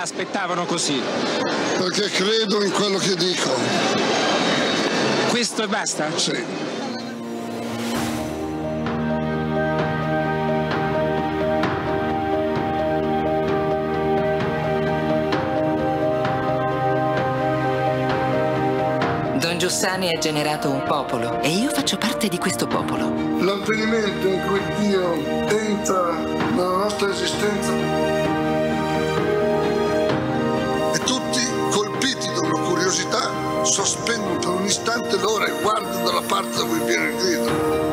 l'aspettavano così? Perché credo in quello che dico. Questo e basta? Sì. Don Giussani ha generato un popolo e io faccio parte di questo popolo. L'avvenimento in cui Dio entra nella nostra esistenza e tutti, colpiti da una curiosità, sospendono per un istante l'ora e guardano dalla parte da cui viene il grido.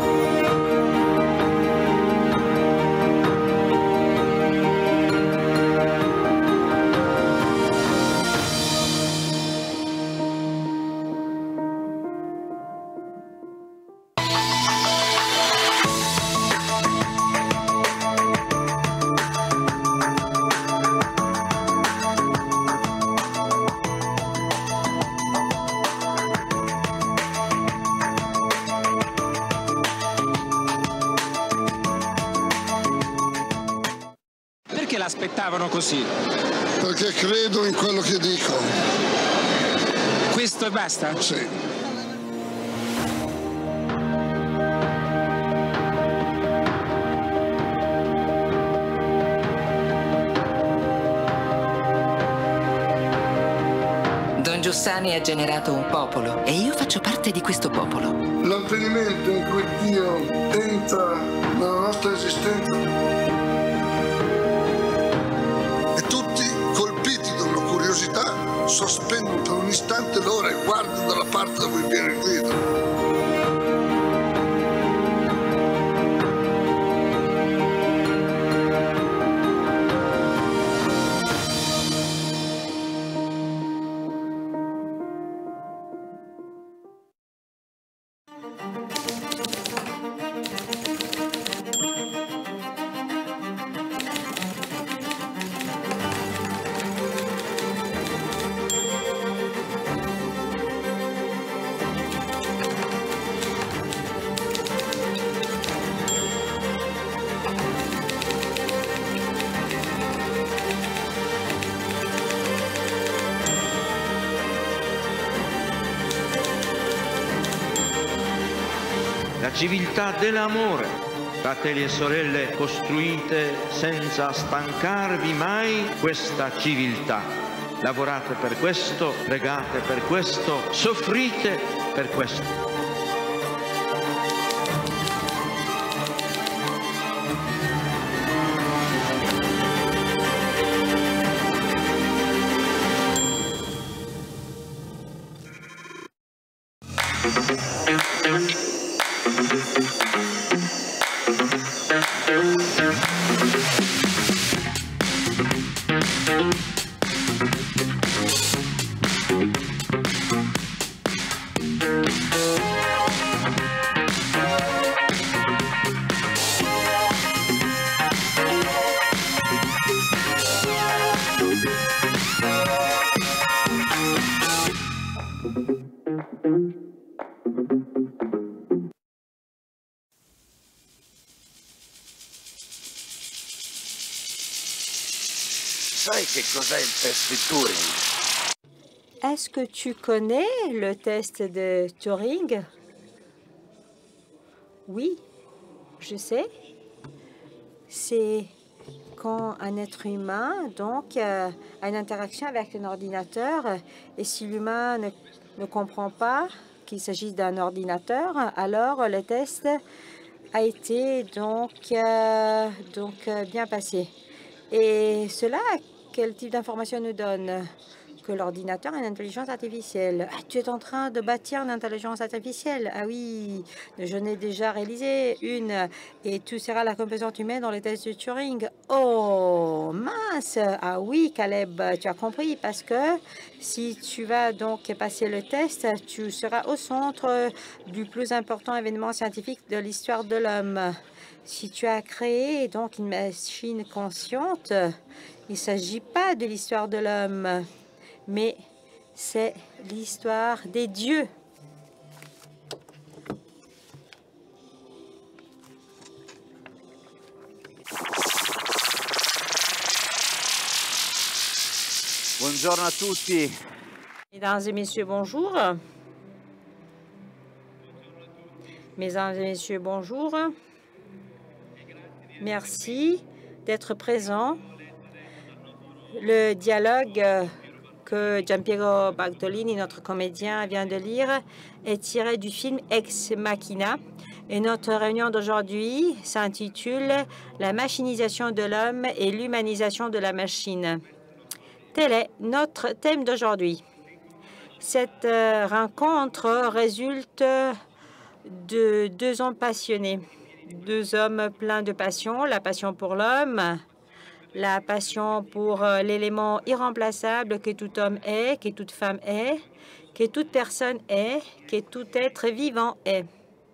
Perché l'aspettavano così? Perché credo in quello che dico. Questo e basta? Sì. Don Giussani ha generato un popolo e io faccio parte di questo popolo. L'avvenimento in cui Dio entra nella nostra esistenza e tutti, colpiti da una curiosità, sospendono per un istante l'ora e guardano dalla parte da cui viene il grido. La civiltà dell'amore, fratelli e sorelle, costruite senza stancarvi mai questa civiltà. Lavorate per questo, pregate per questo, soffrite per questo. Sai che cos'è il test di Turing? Est-ce que tu connais le test de Turing? Oui, je sais. C'est quand un être humain donc a une interaction avec un ordinateur et si l'humain ne comprend pas qu'il s'agit d'un ordinateur, alors le test a été donc bien passé. Et cela, quel type d'information nous donne? Que l'ordinateur a une intelligence artificielle. Ah, tu es en train de bâtir une intelligence artificielle. Ah oui, je n'ai déjà réalisé une. Et tu seras la composante humaine dans les tests de Turing. Oh, mince. Ah oui, Caleb, tu as compris. Parce que si tu vas donc passer le test, tu seras au centre du plus important événement scientifique de l'histoire de l'homme. Si tu as créé donc une machine consciente, il ne s'agit pas de l'histoire de l'homme, mais c'est l'histoire des dieux. Buongiorno a tutti. Mesdames et messieurs, bonjour. Mesdames et messieurs, bonjour. Merci d'être présents. Le dialogue que Giampiero Bartolini, notre comédien, vient de lire est tiré du film Ex Machina. Et notre réunion d'aujourd'hui s'intitule « La machinisation de l'homme et l'humanisation de la machine ». Tel est notre thème d'aujourd'hui. Cette rencontre résulte de deux hommes passionnés, deux hommes pleins de passion, la passion pour l'homme, la passion pour l'élément irremplaçable que tout homme est, que toute femme est, que toute personne est, que tout être vivant est.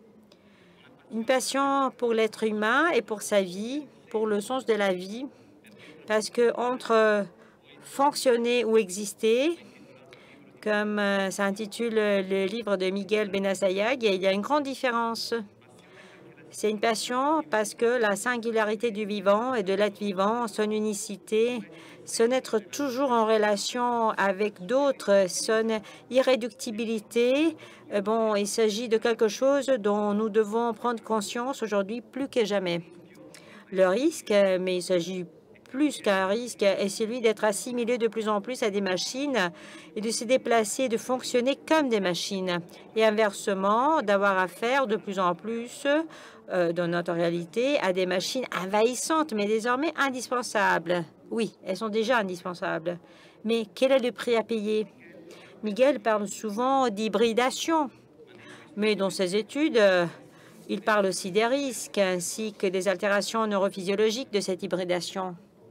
Une passion pour l'être humain et pour sa vie, pour le sens de la vie, parce que entre fonctionner ou exister, comme s'intitule le livre de Miguel Benassayag, il y a une grande différence. C'est une passion parce que la singularité du vivant et de l'être vivant, son unicité, son être toujours en relation avec d'autres, son irréductibilité, il s'agit de quelque chose dont nous devons prendre conscience aujourd'hui plus que jamais. Le risque, mais il s'agit plus qu'un risque, est celui d'être assimilé de plus en plus à des machines et de se déplacer, de fonctionner comme des machines. Et inversement, d'avoir affaire de plus en plus, dans notre réalité, à des machines envahissantes, mais désormais indispensables. Oui, elles sont déjà indispensables. Mais quel est le prix à payer? Miguel parle souvent d'hybridation, mais dans ses études, il parle aussi des risques ainsi que des altérations neurophysiologiques de cette hybridation.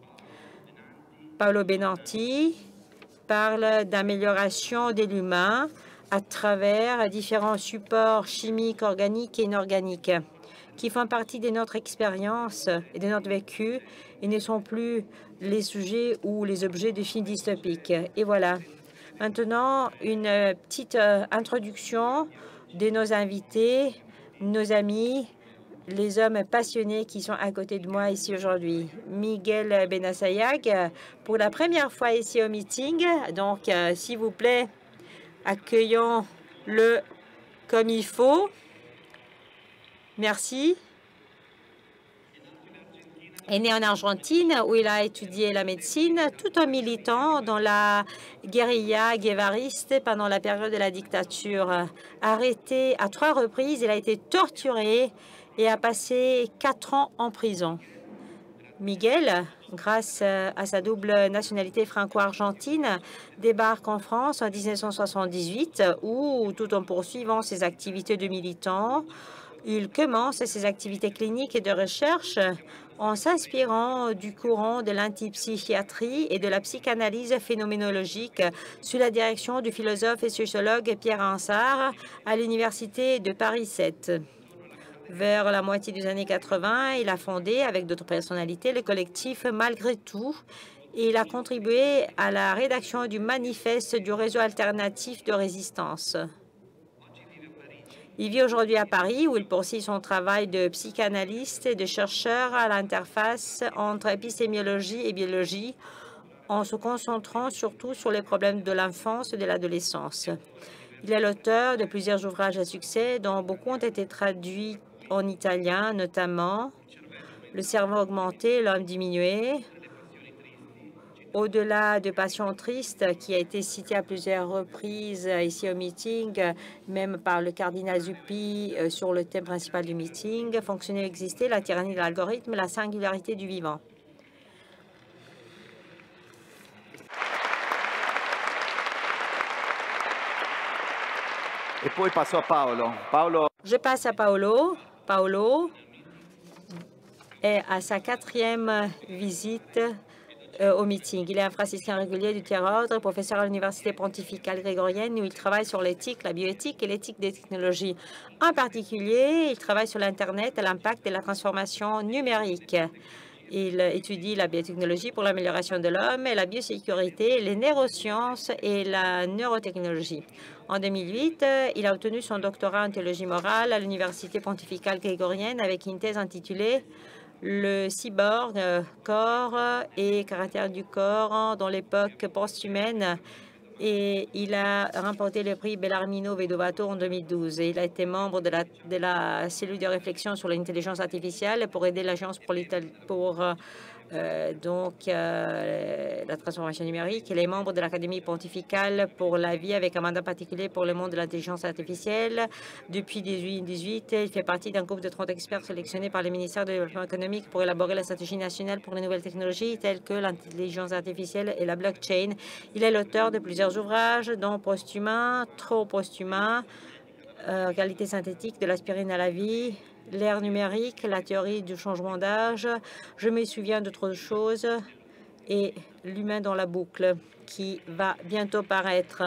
Paolo Benanti parle d'amélioration de l'humain à travers différents supports chimiques, organiques et inorganiques qui font partie de notre expérience et de notre vécu et ne sont plus les sujets ou les objets de films dystopiques. Et voilà. Maintenant, une petite introduction de nos invités, nos amis, les hommes passionnés qui sont à côté de moi ici aujourd'hui. Miguel Benassayag, pour la première fois ici au meeting. Donc, s'il vous plaît, accueillons-le comme il faut. Merci. Il est né en Argentine où il a étudié la médecine tout en militant dans la guérilla guévariste pendant la période de la dictature. Arrêté à 3 reprises, il a été torturé et a passé 4 ans en prison. Miguel, grâce à sa double nationalité franco-argentine, débarque en France en 1978 où, tout en poursuivant ses activités de militant, il commence ses activités cliniques et de recherche en s'inspirant du courant de l'antipsychiatrie et de la psychanalyse phénoménologique sous la direction du philosophe et sociologue Pierre Ansart à l'université de Paris 7. Vers la moitié des années 80, il a fondé, avec d'autres personnalités, le collectif Malgré tout. Et il a contribué à la rédaction du manifeste du réseau alternatif de résistance. Il vit aujourd'hui à Paris, où il poursuit son travail de psychanalyste et de chercheur à l'interface entre épistémologie et biologie, en se concentrant surtout sur les problèmes de l'enfance et de l'adolescence. Il est l'auteur de plusieurs ouvrages à succès, dont beaucoup ont été traduits en italien, notamment « Le cerveau augmenté, l'homme diminué », Au-delà de Passion triste, qui a été cité à plusieurs reprises ici au meeting, même par le cardinal Zuppi sur le thème principal du meeting, Fonctionner et exister, la tyrannie de l'algorithme, la singularité du vivant. E poi passo a Paolo. Je passe à Paolo. Paolo est à sa 4e visite au meeting. Il est un franciscain régulier du Tiers-Ordre, professeur à l'Université pontificale grégorienne où il travaille sur l'éthique, la bioéthique et l'éthique des technologies. En particulier, il travaille sur l'Internet et l'impact de la transformation numérique. Il étudie la biotechnologie pour l'amélioration de l'homme et la biosécurité, les neurosciences et la neurotechnologie. En 2008, il a obtenu son doctorat en théologie morale à l'Université pontificale grégorienne avec une thèse intitulée le cyborg, corps et caractère du corps dans l'époque post-humaine. Et il a remporté le prix Bellarmino Vedovato en 2012. Et il a été membre de la cellule de réflexion sur l'intelligence artificielle pour aider l'Agence pour la transformation numérique. Il est membre de l'Académie pontificale pour la vie avec un mandat particulier pour le monde de l'intelligence artificielle. Depuis 2018, il fait partie d'un groupe de 30 experts sélectionnés par le ministère du Développement économique pour élaborer la stratégie nationale pour les nouvelles technologies telles que l'intelligence artificielle et la blockchain. Il est l'auteur de plusieurs ouvrages, dont Posthumain, Trop posthumain, Réalité synthétique de l'aspirine à la vie, l'ère numérique, la théorie du changement d'âge, je me souviens d'autres choses et l'humain dans la boucle qui va bientôt paraître.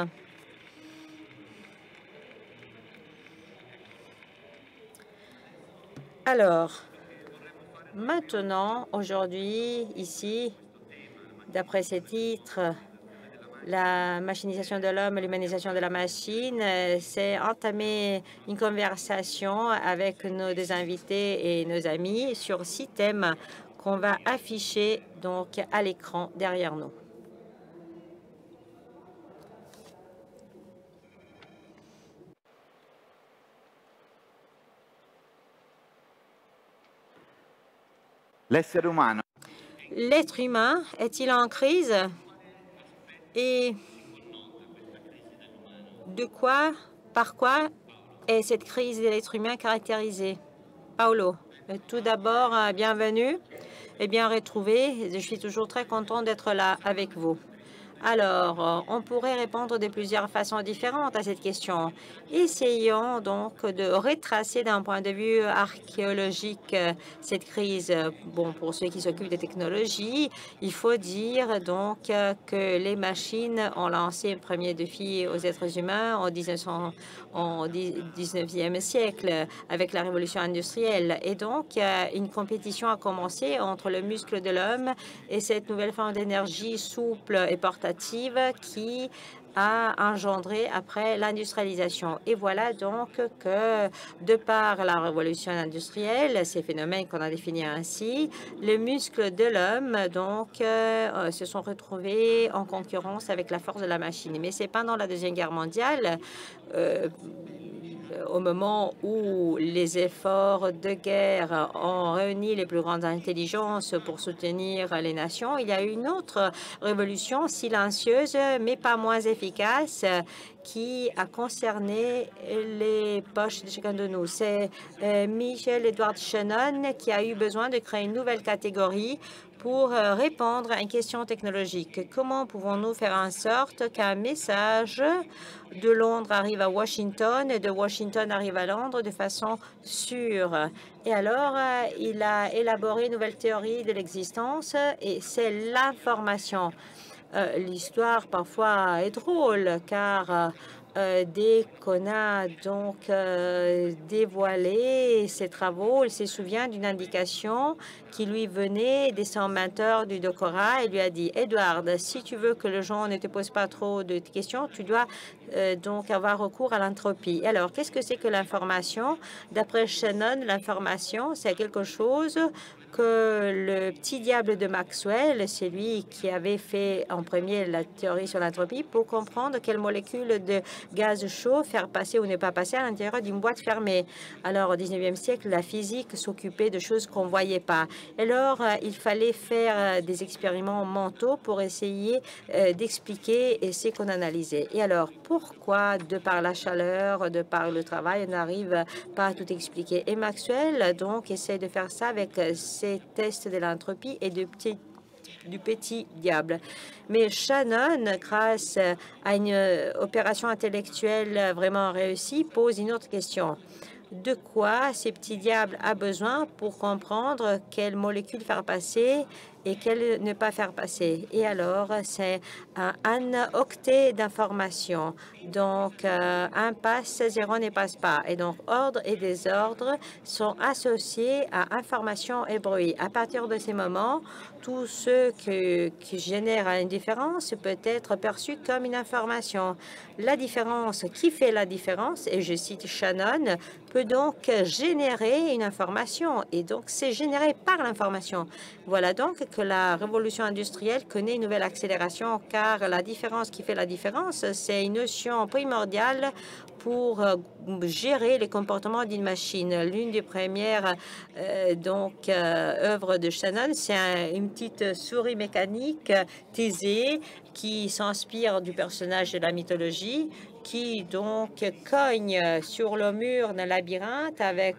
Alors, maintenant, aujourd'hui, ici, d'après ces titres, la machinisation de l'homme, l'humanisation de la machine, c'est entamer une conversation avec des invités et nos amis sur 6 thèmes qu'on va afficher donc à l'écran derrière nous. L'essere umano. L'être humain est-il en crise? Et par quoi est cette crise de l'être humain caractérisée? Paolo, tout d'abord, bienvenue et bien retrouvé. Je suis toujours très content d'être là avec vous. Alors, on pourrait répondre de plusieurs façons différentes à cette question. Essayons donc de retracer d'un point de vue archéologique cette crise. Bon, pour ceux qui s'occupent des technologies, il faut dire donc que les machines ont lancé un premier défi aux êtres humains au 19e siècle avec la révolution industrielle. Et donc, une compétition a commencé entre le muscle de l'homme et cette nouvelle forme d'énergie souple et portative qui a engendré après l'industrialisation. Et voilà donc que, de par la révolution industrielle, ces phénomènes qu'on a définis ainsi, les muscles de l'homme donc se sont retrouvés en concurrence avec la force de la machine. Mais c'est pendant la Deuxième Guerre mondiale, au moment où les efforts de guerre ont réuni les plus grandes intelligences pour soutenir les nations, il y a eu une autre révolution silencieuse, mais pas moins efficace, qui a concerné les poches de chacun de nous. C'est Michael Edward Shannon qui a eu besoin de créer une nouvelle catégorie pour répondre à une question technologique. Comment pouvons-nous faire en sorte qu'un message de Londres arrive à Washington et de Washington arrive à Londres de façon sûre? Et alors, il a élaboré une nouvelle théorie de l'existence et c'est l'information. L'histoire parfois est drôle car dès qu'on a donc dévoilé ses travaux, il se souvient d'une indication qui lui venait des son mentor du doctorat et lui a dit « Edward, si tu veux que les gens ne te posent pas trop de questions, tu dois donc avoir recours à l'entropie. » Alors, qu'est-ce que c'est que l'information? D'après Shannon, l'information, c'est quelque chose que le petit diable de Maxwell, c'est lui qui avait fait en premier la théorie sur l'entropie pour comprendre quelles molécules de gaz chaud faire passer ou ne pas passer à l'intérieur d'une boîte fermée. Alors, au 19e siècle, la physique s'occupait de choses qu'on ne voyait pas. Alors, il fallait faire des expériments mentaux pour essayer d'expliquer ce qu'on analysait. Et alors, pourquoi, de par la chaleur, de par le travail, on n'arrive pas à tout expliquer? Et Maxwell, donc, essaie de faire ça avec ces tests de l'entropie et du petit diable. Mais Shannon, grâce à une opération intellectuelle vraiment réussie, pose une autre question. De quoi ce petit diable a besoin pour comprendre quelle molécule faire passer et quel ne pas faire passer. Et alors, c'est un octet d'informations. Donc, un passe, 0 ne passe pas. Et donc, ordre et désordre sont associés à information et bruit. À partir de ces moments, tout ce qui génère une différence peut être perçu comme une information. La différence qui fait la différence, et je cite Shannon, peut donc générer une information, et donc c'est généré par l'information. Voilà donc que la révolution industrielle connaît une nouvelle accélération, car la différence qui fait la différence, c'est une notion primordiale pour gérer les comportements d'une machine. L'une des premières œuvres de Shannon, c'est une petite souris mécanique Thésée qui s'inspire du personnage de la mythologie, qui donc cogne sur le mur d'un labyrinthe avec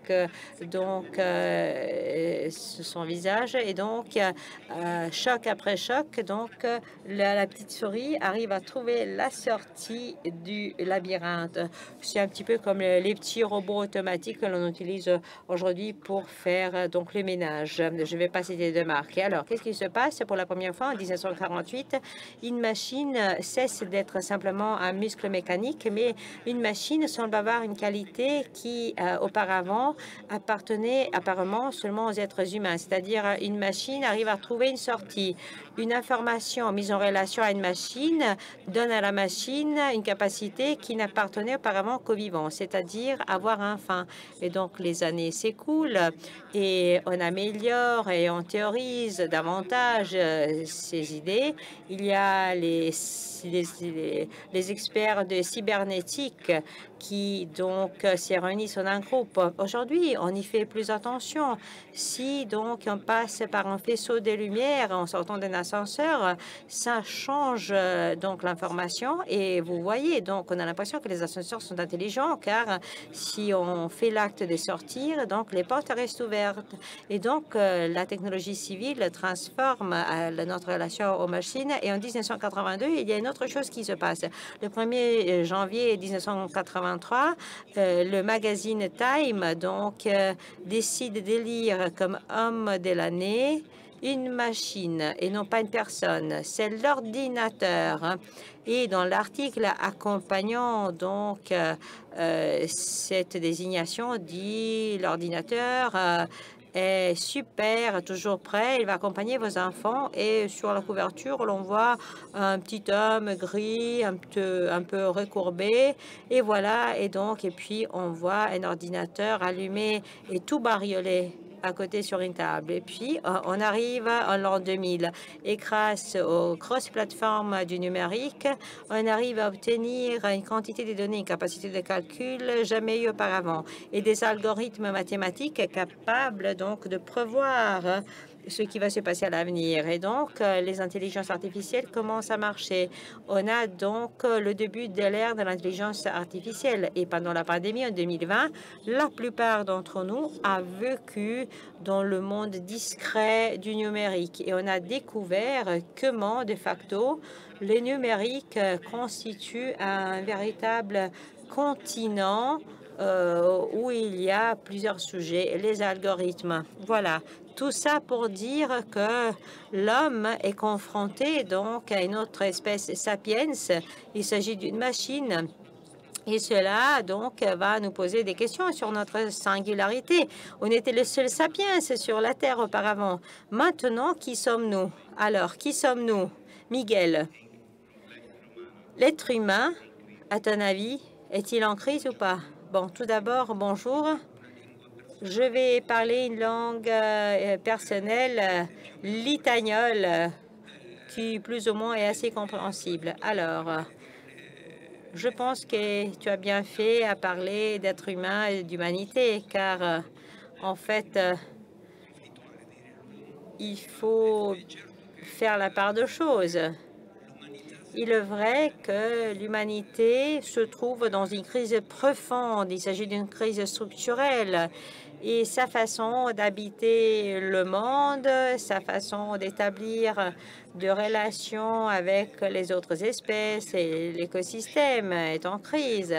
son visage, et donc choc après choc, donc la petite souris arrive à trouver la sortie du labyrinthe. C'est un petit peu comme les petits robots automatiques que l'on utilise aujourd'hui pour faire donc le ménage. Je ne vais pas citer de marque. Alors, qu'est-ce qui se passe? Pour la première fois en 1948, une machine cesse d'être simplement un muscle mécanique, mais une machine semble avoir une qualité qui auparavant appartenait apparemment seulement aux êtres humains, c'est-à-dire une machine arrive à trouver une sortie. Une information mise en relation à une machine donne à la machine une capacité qui n'appartenait auparavant qu'aux vivants, c'est-à-dire avoir un fin. Et donc les années s'écoulent et on améliore et on théorise davantage ces idées. Il y a les experts de cybernétique qui donc se réunissent en un groupe. Aujourd'hui, on y fait plus attention. Si donc on passe par un faisceau de lumière en sortant d'un ascenseur, ça change donc l'information, et vous voyez, donc on a l'impression que les ascenseurs sont intelligents, car si on fait l'acte de sortir, donc les portes restent ouvertes. Et donc la technologie civile transforme notre relation aux machines, et en 1982, il y a une autre chose qui se passe. Le 1er janvier 1983, le magazine Time donc décide d'élire comme homme de l'année une machine et non pas une personne. C'est l'ordinateur. Et dans l'article accompagnant donc cette désignation, dit l'ordinateur est super, toujours prêt, il va accompagner vos enfants, et sur la couverture, l'on voit un petit homme gris, un peu recourbé, et voilà, et puis on voit un ordinateur allumé et tout bariolé à côté sur une table. Et puis, on arrive en l'an 2000. Et grâce aux grosses plateformes du numérique, on arrive à obtenir une quantité de données, une capacité de calcul jamais eu auparavant, et des algorithmes mathématiques capables donc de prévoir ce qui va se passer à l'avenir. Et donc, les intelligences artificielles commencent à marcher. On a donc le début de l'ère de l'intelligence artificielle. Et pendant la pandémie en 2020, la plupart d'entre nous a vécu dans le monde discret du numérique. Et on a découvert comment, de facto, le numérique constitue un véritable continent où il y a plusieurs sujets, les algorithmes. Voilà. Tout ça pour dire que l'homme est confronté donc à une autre espèce sapiens. Il s'agit d'une machine. Et cela donc va nous poser des questions sur notre singularité. On était le seul sapiens sur la Terre auparavant. Maintenant, qui sommes-nous? Alors, qui sommes-nous? Miguel, l'être humain, à ton avis, est-il en crise ou pas? Bon, tout d'abord, bonjour. Je vais parler une langue personnelle, l'itagnol, qui plus ou moins est assez compréhensible. Alors, je pense que tu as bien fait à parler d'être humain et d'humanité, car en fait, il faut faire la part de choses. Il est vrai que l'humanité se trouve dans une crise profonde. Il s'agit d'une crise structurelle. Et sa façon d'habiter le monde, sa façon d'établir de relations avec les autres espèces et l'écosystème est en crise.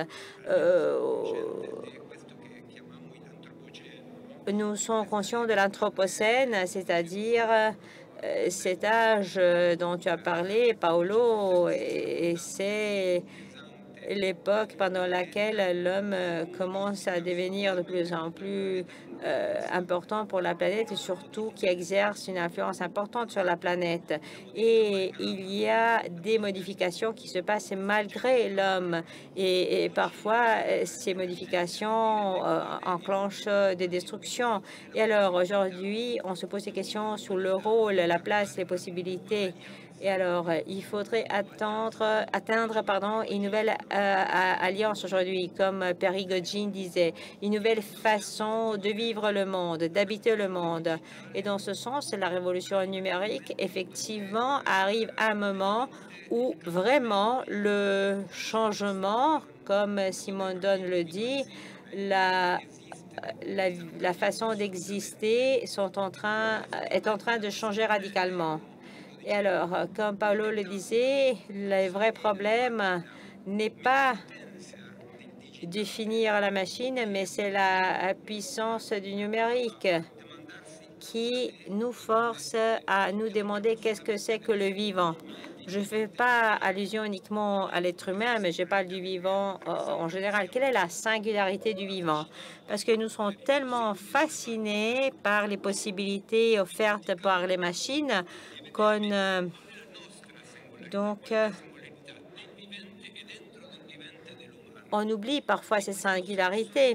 Nous sommes conscients de l'anthropocène, c'est-à-dire cet âge dont tu as parlé, Paolo, et c'est l'époque pendant laquelle l'homme commence à devenir de plus en plus important pour la planète et surtout qui exerce une influence importante sur la planète. Et il y a des modifications qui se passent malgré l'homme. Et parfois, ces modifications enclenchent des destructions. Et alors, aujourd'hui, on se pose des questions sur le rôle, la place, les possibilités. Et alors, il faudrait atteindre une nouvelle alliance aujourd'hui, comme Perry Godgin disait, une nouvelle façon de vivre le monde, d'habiter le monde. Et dans ce sens, la révolution numérique, effectivement, arrive à un moment où vraiment le changement, comme Simon Dunn le dit, la façon d'exister est en train de changer radicalement. Et alors, comme Paolo le disait, le vrai problème n'est pas de finir la machine, mais c'est la puissance du numérique qui nous force à nous demander qu'est-ce que c'est que le vivant. Je ne fais pas allusion uniquement à l'être humain, mais je parle du vivant en général. Quelle est la singularité du vivant? Parce que nous sommes tellement fascinés par les possibilités offertes par les machines on oublie parfois cette singularité.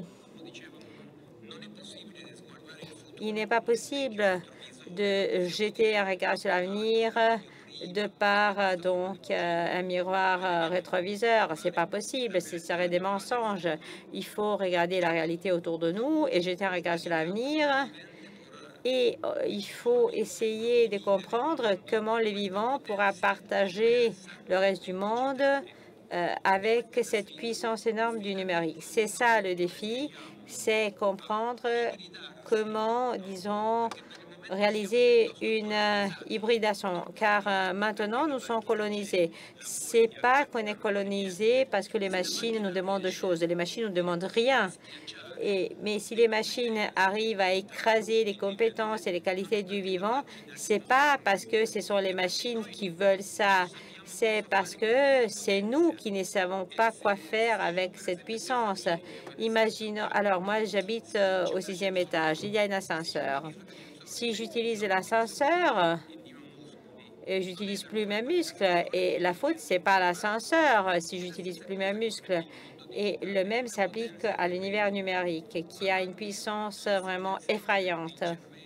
Il n'est pas possible de jeter un regard sur l'avenir de par un miroir rétroviseur. C'est pas possible, ce serait des mensonges. Il faut regarder la réalité autour de nous et jeter un regard sur l'avenir. Et il faut essayer de comprendre comment les vivants pourra partager le reste du monde avec cette puissance énorme du numérique. C'est ça le défi, c'est comprendre comment, disons, réaliser une hybridation, car maintenant nous sommes colonisés. C'est pas qu'on est colonisé parce que les machines nous demandent des choses. Les machines ne nous demandent rien. Mais si les machines arrivent à écraser les compétences et les qualités du vivant, c'est pas parce que ce sont les machines qui veulent ça, c'est parce que c'est nous qui ne savons pas quoi faire avec cette puissance. Imaginons, alors moi j'habite au 6e étage, il y a un ascenseur. Si j'utilise l'ascenseur, j'utilise plus mes muscles et la faute c'est pas l'ascenseur si j'utilise plus mes muscles. Et le même s'applique à l'univers numérique, qui a une puissance vraiment effrayante.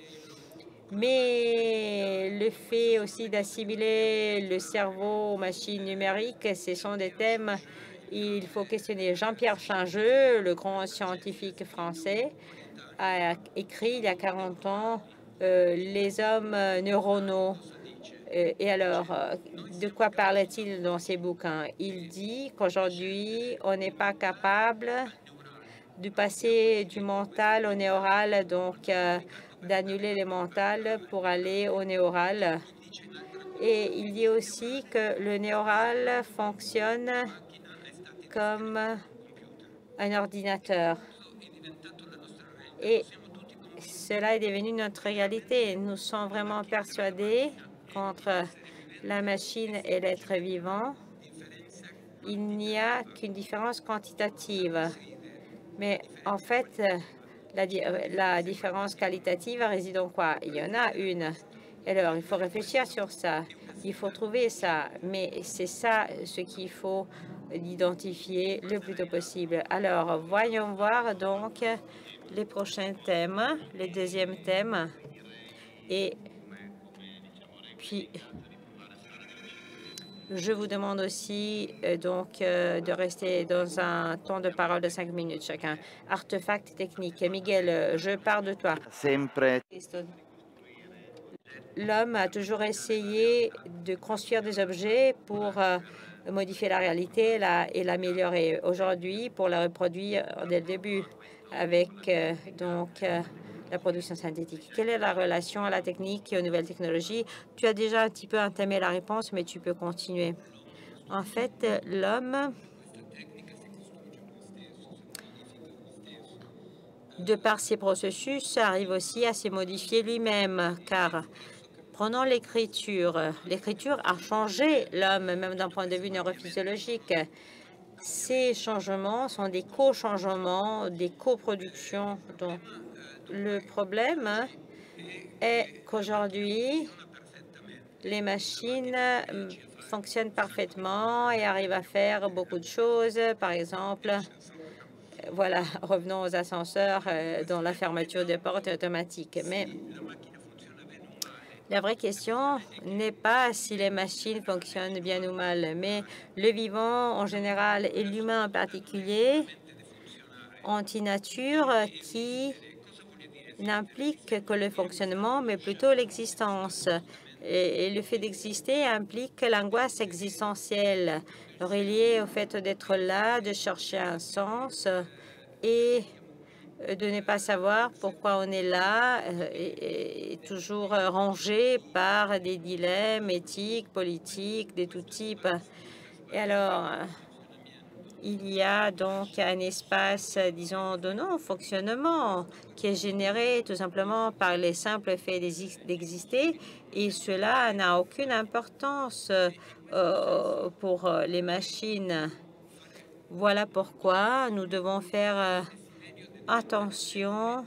Mais le fait aussi d'assimiler le cerveau aux machines numériques, ce sont des thèmes il faut questionner. Jean-Pierre Changeux, le grand scientifique français, a écrit il y a 40 ans Les hommes neuronaux. Et alors, de quoi parle-t-il dans ses bouquins? Il dit qu'aujourd'hui, on n'est pas capable de passer du mental au néoral, donc d'annuler le mental pour aller au néoral. Et il dit aussi que le néoral fonctionne comme un ordinateur. Et cela est devenu notre réalité. Nous sommes vraiment persuadés qu'entre la machine et l'être vivant, il n'y a qu'une différence quantitative. Mais en fait, la différence qualitative réside en quoi? Il y en a une. Alors, il faut réfléchir sur ça. Il faut trouver ça. Mais c'est ça ce qu'il faut identifier le plus tôt possible. Alors, voyons voir donc les prochains thèmes, le deuxième thème. Et puis, je vous demande aussi de rester dans un temps de parole de 5 minutes chacun. Artefact technique. Miguel, je pars de toi. L'homme a toujours essayé de construire des objets pour modifier la réalité et l'améliorer. Aujourd'hui, pour la reproduire dès le début avec la production synthétique. Quelle est la relation à la technique et aux nouvelles technologies? Tu as déjà un petit peu entamé la réponse, mais tu peux continuer. En fait, l'homme, de par ses processus, arrive aussi à se modifier lui-même, car Prenons l'écriture. L'écriture a changé l'homme, même d'un point de vue neurophysiologique. Ces changements sont des co-changements, des coproductions. Donc, le problème est qu'aujourd'hui, les machines fonctionnent parfaitement et arrivent à faire beaucoup de choses. Par exemple, voilà, revenons aux ascenseurs dont la fermeture des portes est automatique. Mais la vraie question n'est pas si les machines fonctionnent bien ou mal, mais le vivant en général et l'humain en particulier ont une nature qui n'implique que le fonctionnement, mais plutôt l'existence. Et le fait d'exister implique l'angoisse existentielle reliée au fait d'être là, de chercher un sens et de ne pas savoir pourquoi on est là et toujours rangé par des dilemmes éthiques, politiques, de tout type. Et alors, il y a donc un espace, disons, de non-fonctionnement qui est généré tout simplement par les simples faits d'exister et cela n'a aucune importance pour les machines. Voilà pourquoi nous devons faire attention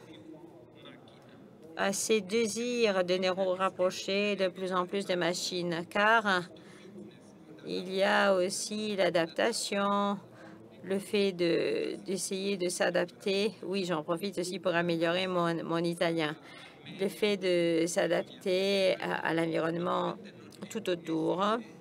à ces désirs de nous rapprocher de plus en plus des machines, car il y a aussi l'adaptation, le fait d'essayer de s'adapter. Oui, j'en profite aussi pour améliorer mon italien. Le fait de s'adapter à l'environnement tout autour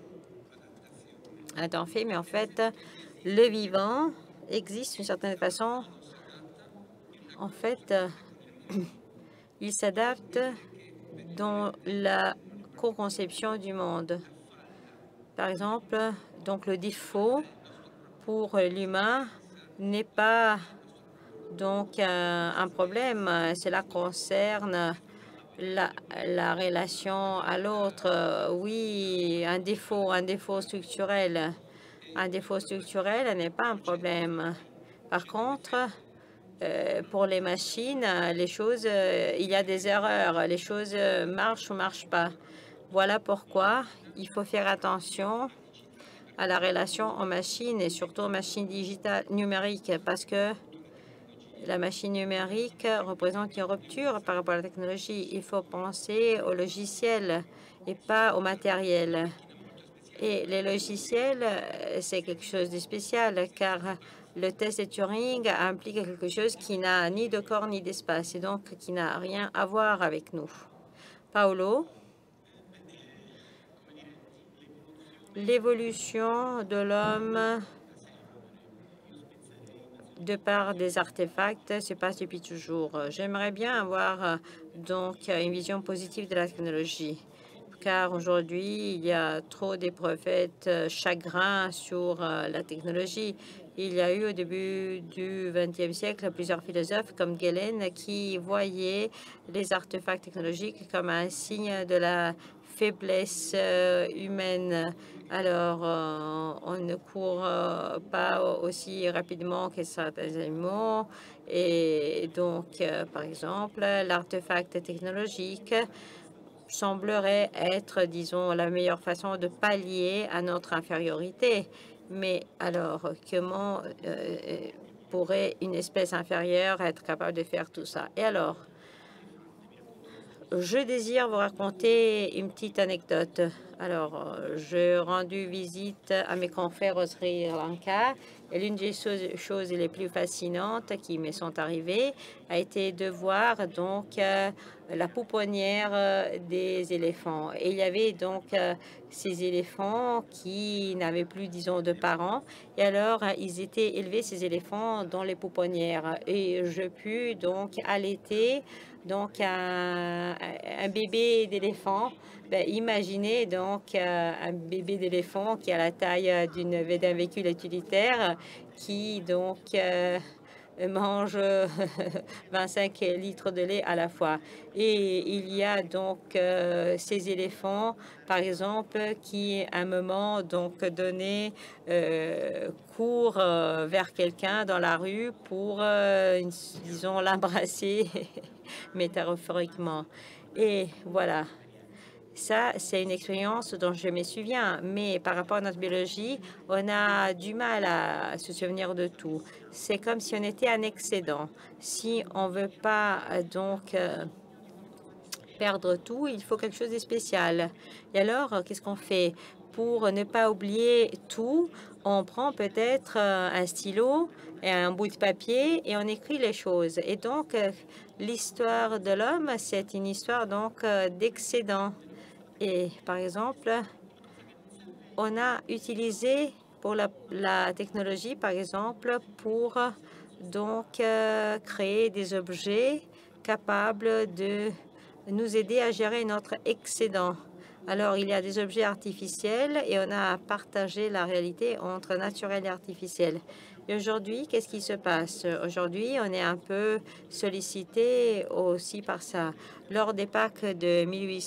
est un fait, mais en fait, le vivant existe d'une certaine façon. En fait, il s'adapte dans la co-conception du monde. Par exemple, donc le défaut pour l'humain n'est pas donc un problème. Cela concerne la relation à l'autre. Oui, un défaut structurel. Un défaut structurel n'est pas un problème. Par contre, pour les machines, les choses, il y a des erreurs. Les choses marchent ou ne marchent pas. Voilà pourquoi il faut faire attention à la relation aux machines et surtout aux machines digitales numériques parce que la machine numérique représente une rupture par rapport à la technologie. Il faut penser au logiciel et pas au matériel. Et les logiciels, c'est quelque chose de spécial car le test de Turing implique quelque chose qui n'a ni de corps ni d'espace et donc qui n'a rien à voir avec nous. Paolo? L'évolution de l'homme de par des artefacts se passe depuis toujours. J'aimerais bien avoir donc une vision positive de la technologie, car aujourd'hui, il y a trop des prophètes chagrins sur la technologie. Il y a eu au début du XXe siècle plusieurs philosophes comme Galen qui voyaient les artefacts technologiques comme un signe de la faiblesse humaine. Alors, on ne court pas aussi rapidement que certains animaux. Et donc, par exemple, l'artefact technologique semblerait être, disons, la meilleure façon de pallier à notre infériorité. Mais alors, comment pourrait une espèce inférieure être capable de faire tout ça? Et alors, je désire vous raconter une petite anecdote. Alors, j'ai rendu visite à mes confrères au Sri Lanka et l'une des choses les plus fascinantes qui me sont arrivées a été de voir donc la pouponnière des éléphants. Et il y avait donc ces éléphants qui n'avaient plus, disons, de parents. Et alors, ils étaient élevés, ces éléphants, dans les pouponnières. Et je pus donc allaiter donc un bébé d'éléphant. Imaginez donc un bébé d'éléphant qui a la taille d'un véhicule utilitaire qui donc mange 25 litres de lait à la fois. Et il y a donc ces éléphants, par exemple, qui à un moment donc donné courent vers quelqu'un dans la rue pour, disons, l'embrasser métaphoriquement. Et voilà. Ça, c'est une expérience dont je me souviens, mais par rapport à notre biologie, on a du mal à se souvenir de tout. C'est comme si on était un excédent. Si on ne veut pas perdre tout, il faut quelque chose de spécial. Et alors, qu'est-ce qu'on fait? Pour ne pas oublier tout, on prend peut-être un stylo et un bout de papier et on écrit les choses. Et donc, l'histoire de l'homme, c'est une histoire d'excédent. Et par exemple, on a utilisé pour la technologie, par exemple, pour créer des objets capables de nous aider à gérer notre excédent. Alors, il y a des objets artificiels et on a partagé la réalité entre naturel et artificiel. Et aujourd'hui, qu'est-ce qui se passe? Aujourd'hui, on est un peu sollicité aussi par ça. Lors des Pâques de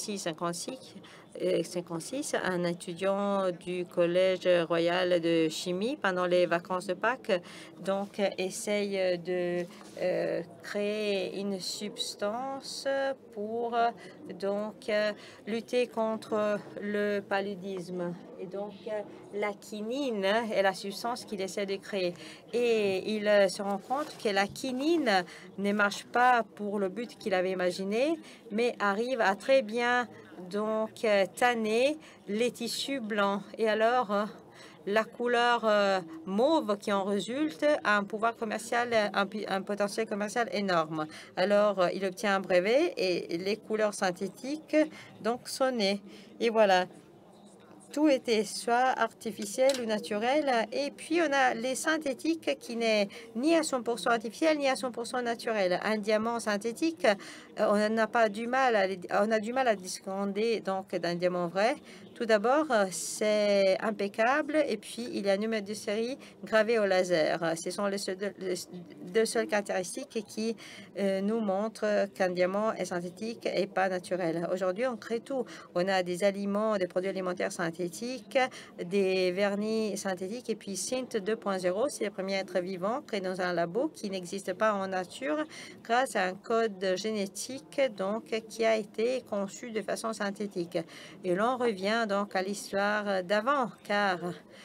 1856, un étudiant du Collège royal de chimie, pendant les vacances de Pâques, essaye de créer une substance pour lutter contre le paludisme. Et donc, la quinine est la substance qu'il essaie de créer. Et il se rend compte que la quinine ne marche pas pour le but qu'il avait imaginé, mais arrive à très bien tanner les tissus blancs. Et alors, la couleur mauve qui en résulte a un pouvoir commercial, un potentiel commercial énorme. Alors, il obtient un brevet et les couleurs synthétiques sont nées. Et voilà. Tout était soit artificiel ou naturel. Et puis, on a les synthétiques qui n'est ni à 100% artificiel, ni à 100% naturel. Un diamant synthétique, on a du mal à distinguer d'un diamant vrai. Tout d'abord, c'est impeccable et puis il y a un numéro de série gravé au laser. Ce sont les deux seules caractéristiques qui nous montrent qu'un diamant est synthétique et pas naturel. Aujourd'hui, on crée tout. On a des aliments, des produits alimentaires synthétiques, des vernis synthétiques et puis Synth 2.0, c'est le premier être vivant créé dans un labo qui n'existe pas en nature grâce à un code génétique qui a été conçu de façon synthétique. Et l'on revient à l'histoire d'avant, car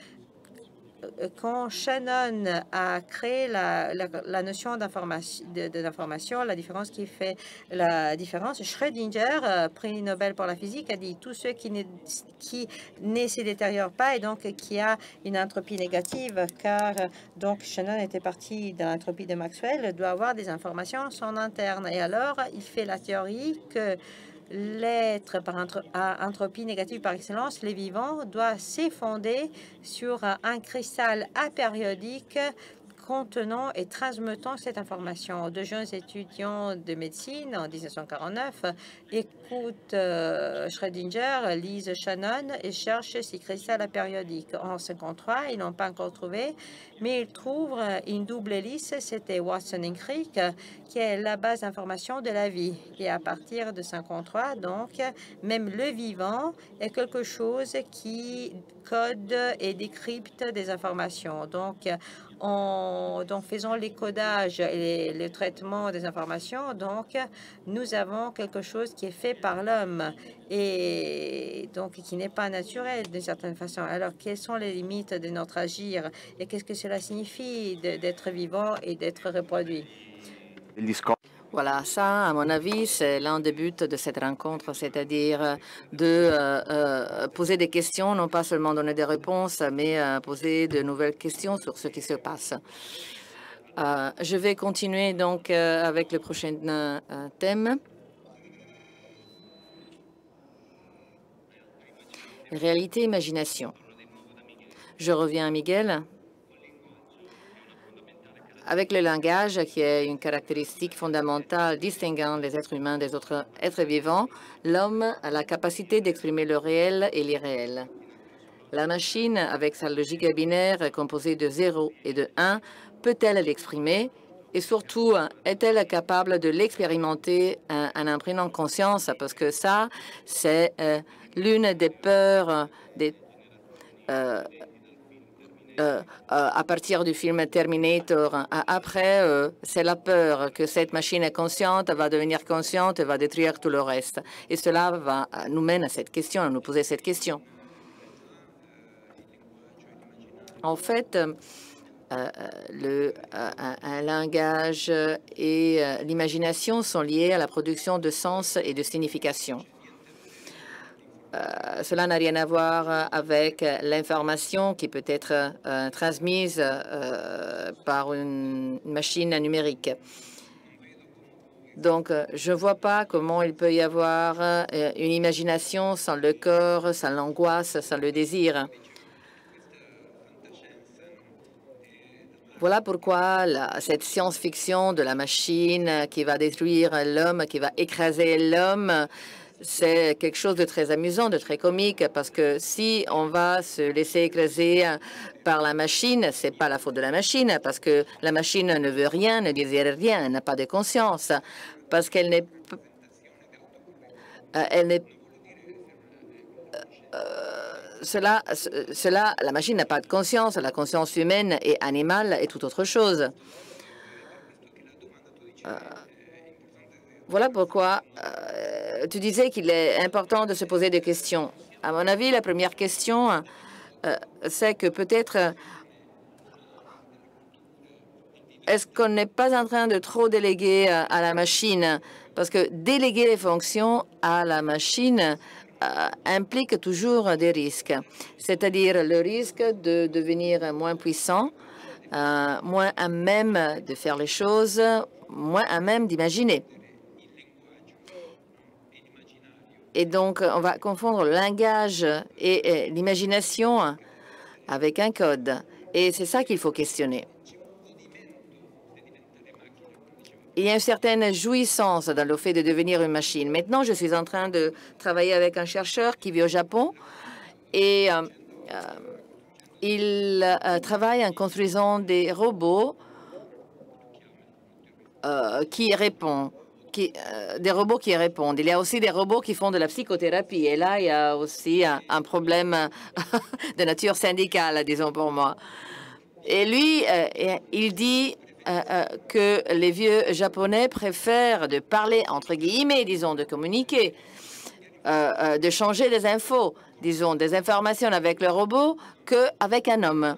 quand Shannon a créé la notion d'information, la différence qui fait la différence, Schrödinger, prix Nobel pour la physique, a dit tout ce qui ne se détériore pas et qui a une entropie négative, car Shannon était parti de l'entropie de Maxwell, doit avoir des informations en interne. Et alors, il fait la théorie que l'être à entropie négative par excellence, les vivants, doit s'effondrer sur un cristal apériodique contenant et transmettant cette information. De jeunes étudiants de médecine en 1949 écoutent Schrödinger, lisent Shannon et cherchent ces cristals apériodiques. En 1953, ils n'ont pas encore trouvé, mais ils trouvent une double hélice, c'était Watson et Crick, qui est la base d'information de la vie. Et à partir de 1953, même le vivant est quelque chose qui code et décrypte des informations. En faisant les codages et le traitement des informations, nous avons quelque chose qui est fait par l'homme et qui n'est pas naturel d'une certaine façon. Alors, quelles sont les limites de notre agir et qu'est-ce que cela signifie d'être vivant et d'être reproduit? Voilà, ça, à mon avis, c'est l'un des buts de cette rencontre, c'est-à-dire de poser des questions, non pas seulement donner des réponses, mais poser de nouvelles questions sur ce qui se passe. Je vais continuer avec le prochain thème. Réalité, imagination. Je reviens à Miguel. Avec le langage, qui est une caractéristique fondamentale distinguant les êtres humains des autres êtres vivants, l'homme a la capacité d'exprimer le réel et l'irréel. La machine, avec sa logique binaire composée de 0 et de 1, peut-elle l'exprimer? Et surtout, est-elle capable de l'expérimenter en en prenant conscience? Parce que ça, c'est l'une des peurs à partir du film Terminator. Après, c'est la peur que cette machine est consciente, va devenir consciente et va détruire tout le reste. Et cela nous mène à cette question, à nous poser cette question. En fait, un langage et l'imagination sont liés à la production de sens et de signification. Cela n'a rien à voir avec l'information qui peut être transmise par une machine numérique. Donc, je ne vois pas comment il peut y avoir une imagination sans le corps, sans l'angoisse, sans le désir. Voilà pourquoi cette science-fiction de la machine qui va détruire l'homme, qui va écraser l'homme, c'est quelque chose de très amusant, de très comique, parce que si on va se laisser écraser par la machine, c'est pas la faute de la machine, parce que la machine ne veut rien, ne désire rien, elle n'a pas de conscience, parce qu'elle n'est la machine n'a pas de conscience. La conscience humaine et animale est tout autre chose. Voilà pourquoi tu disais qu'il est important de se poser des questions. À mon avis, la première question, c'est que peut-être est-ce qu'on n'est pas en train de trop déléguer à la machine? Parce que déléguer les fonctions à la machine implique toujours des risques, c'est-à-dire le risque de devenir moins puissant, moins à même de faire les choses, moins à même d'imaginer. Et donc, on va confondre le langage et l'imagination avec un code. Et c'est ça qu'il faut questionner. Il y a une certaine jouissance dans le fait de devenir une machine. Maintenant, je suis en train de travailler avec un chercheur qui vit au Japon et il travaille en construisant des robots qui répondent. Des robots qui répondent. Il y a aussi des robots qui font de la psychothérapie. Et là, il y a aussi un problème de nature syndicale, disons pour moi. Et lui, il dit que les vieux Japonais préfèrent de parler, entre guillemets, disons, de communiquer, de changer des infos, disons, des informations avec le robot qu'avec un homme.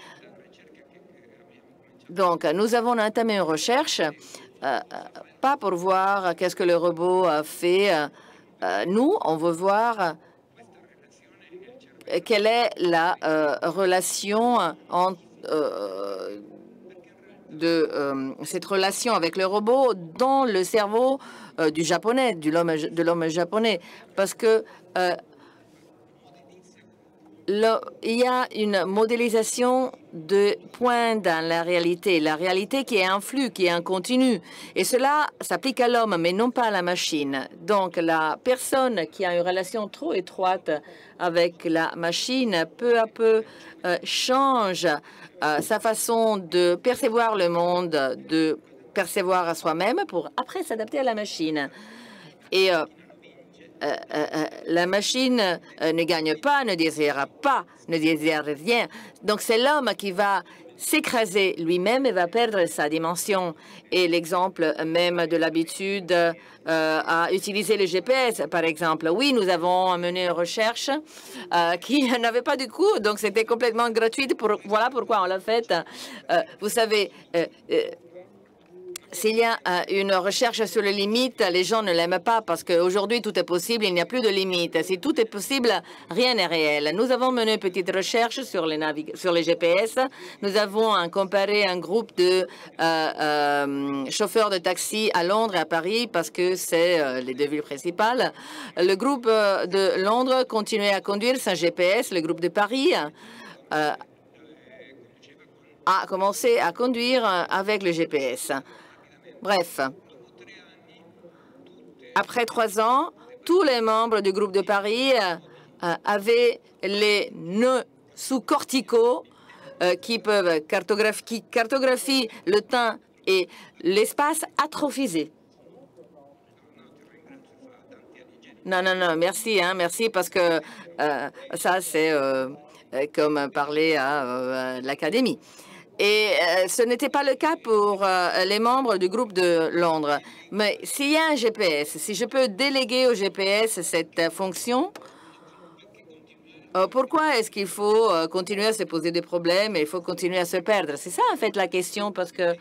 Donc, nous avons entamé une recherche pas pour voir qu'est-ce que le robot fait. Nous, on veut voir quelle est la relation entre cette relation avec le robot dans le cerveau du japonais, de l'homme japonais, parce que il y a une modélisation de points dans la réalité qui est un flux, qui est un continu. Et cela s'applique à l'homme, mais non pas à la machine. Donc, la personne qui a une relation trop étroite avec la machine, peu à peu, change sa façon de percevoir le monde, de percevoir à soi-même pour après s'adapter à la machine. Et la machine ne gagne pas, ne désire rien. Donc, c'est l'homme qui va s'écraser lui-même et va perdre sa dimension. Et l'exemple même de l'habitude à utiliser le GPS, par exemple. Oui, nous avons mené une recherche qui n'avait pas de coût, donc c'était complètement gratuit. Voilà pourquoi on l'a fait. Vous savez, s'il y a une recherche sur les limites, les gens ne l'aiment pas parce qu'aujourd'hui, tout est possible, il n'y a plus de limites. Si tout est possible, rien n'est réel. Nous avons mené une petite recherche sur les GPS. Nous avons comparé un groupe de chauffeurs de taxi à Londres et à Paris parce que c'est les deux villes principales. Le groupe de Londres continuait à conduire sans GPS. Le groupe de Paris a commencé à conduire avec le GPS. Bref, après 3 ans, tous les membres du groupe de Paris avaient les nœuds sous-corticaux qui cartographient le temps et l'espace atrophisé. Non, merci, merci, parce que ça, c'est comme parlait à l'Académie. Et ce n'était pas le cas pour les membres du groupe de Londres. Mais s'il y a un GPS, si je peux déléguer au GPS cette fonction, pourquoi est-ce qu'il faut continuer à se poser des problèmes et il faut continuer à se perdre? C'est ça, en fait, la question, parce que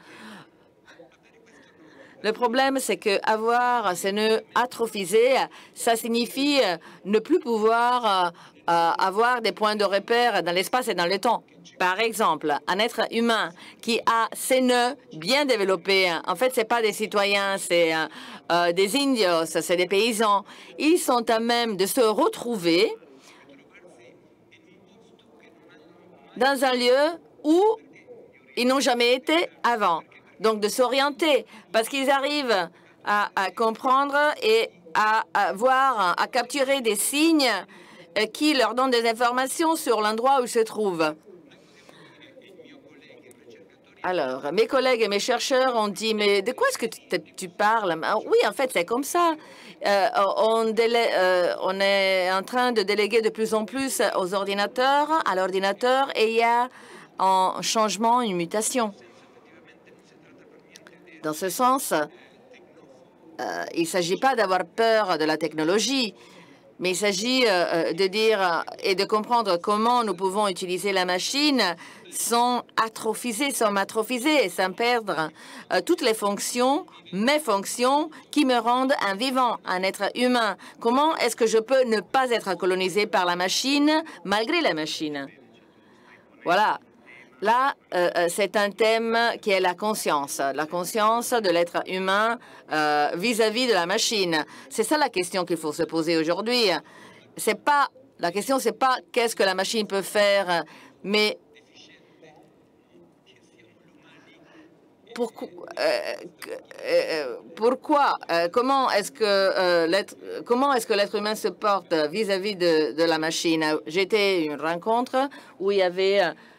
le problème, c'est qu'avoir ces nœuds atrophisés, ça signifie ne plus pouvoir avoir des points de repère dans l'espace et dans le temps. Par exemple, un être humain qui a ses nœuds bien développés, en fait, ce n'est pas des citoyens, c'est des indios, c'est des paysans. Ils sont à même de se retrouver dans un lieu où ils n'ont jamais été avant. Donc, de s'orienter, parce qu'ils arrivent à comprendre et à voir, à capturer des signes qui leur donnent des informations sur l'endroit où ils se trouvent. Alors, mes collègues et mes chercheurs ont dit, mais de quoi est-ce que tu parles? Oui, en fait, c'est comme ça. On est en train de déléguer de plus en plus aux ordinateurs, à l'ordinateur, et il y a un changement, une mutation. Dans ce sens, il ne s'agit pas d'avoir peur de la technologie, mais il s'agit de dire et de comprendre comment nous pouvons utiliser la machine sans m'atrophiser, sans perdre toutes les fonctions, mes fonctions qui me rendent un vivant, un être humain. Comment est-ce que je peux ne pas être colonisé par la machine malgré la machine? Voilà. Là, c'est un thème qui est la conscience de l'être humain vis-à-vis de la machine. C'est ça la question qu'il faut se poser aujourd'hui. La question, c'est pas qu'est-ce que la machine peut faire, mais pourquoi, comment est-ce que l'être humain se porte vis-à-vis de la machine? J'étais à une rencontre où il y avait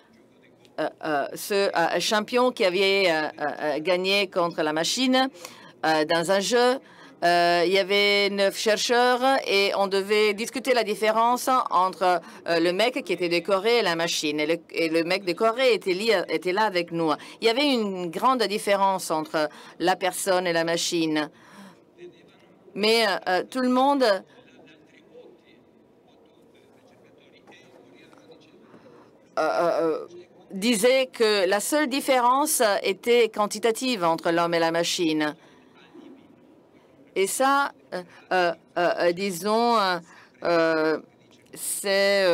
ce champion qui avait gagné contre la machine dans un jeu. Il y avait 9 chercheurs et on devait discuter la différence entre le mec qui était décoré et la machine. Et le mec décoré était là avec nous. Il y avait une grande différence entre la personne et la machine. Mais tout le monde disait que la seule différence était quantitative entre l'homme et la machine. Et ça, disons, c'est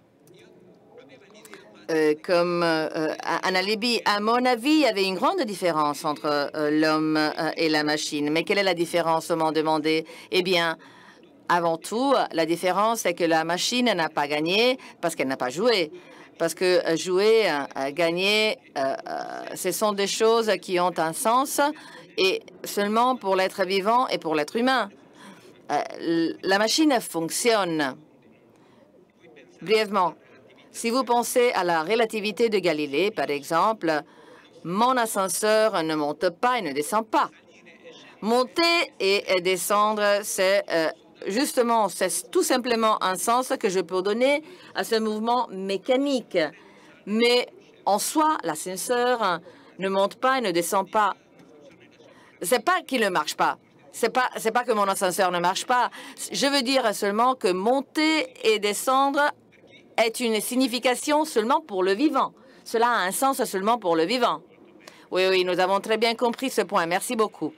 comme un alibi. À mon avis, il y avait une grande différence entre l'homme et la machine. Mais quelle est la différence, m'ont demandé? Eh bien, avant tout, la différence, c'est que la machine n'a pas gagné parce qu'elle n'a pas joué. Parce que jouer, gagner, ce sont des choses qui ont un sens et seulement pour l'être vivant et pour l'être humain. La machine fonctionne. Brièvement, si vous pensez à la relativité de Galilée, par exemple, mon ascenseur ne monte pas et ne descend pas. Monter et descendre, c'est justement, c'est tout simplement un sens que je peux donner à ce mouvement mécanique. Mais en soi, l'ascenseur ne monte pas et ne descend pas. C'est pas qu'il ne marche pas. C'est pas que mon ascenseur ne marche pas. Je veux dire seulement que monter et descendre est une signification seulement pour le vivant. Cela a un sens seulement pour le vivant. Oui, oui, nous avons très bien compris ce point. Merci beaucoup.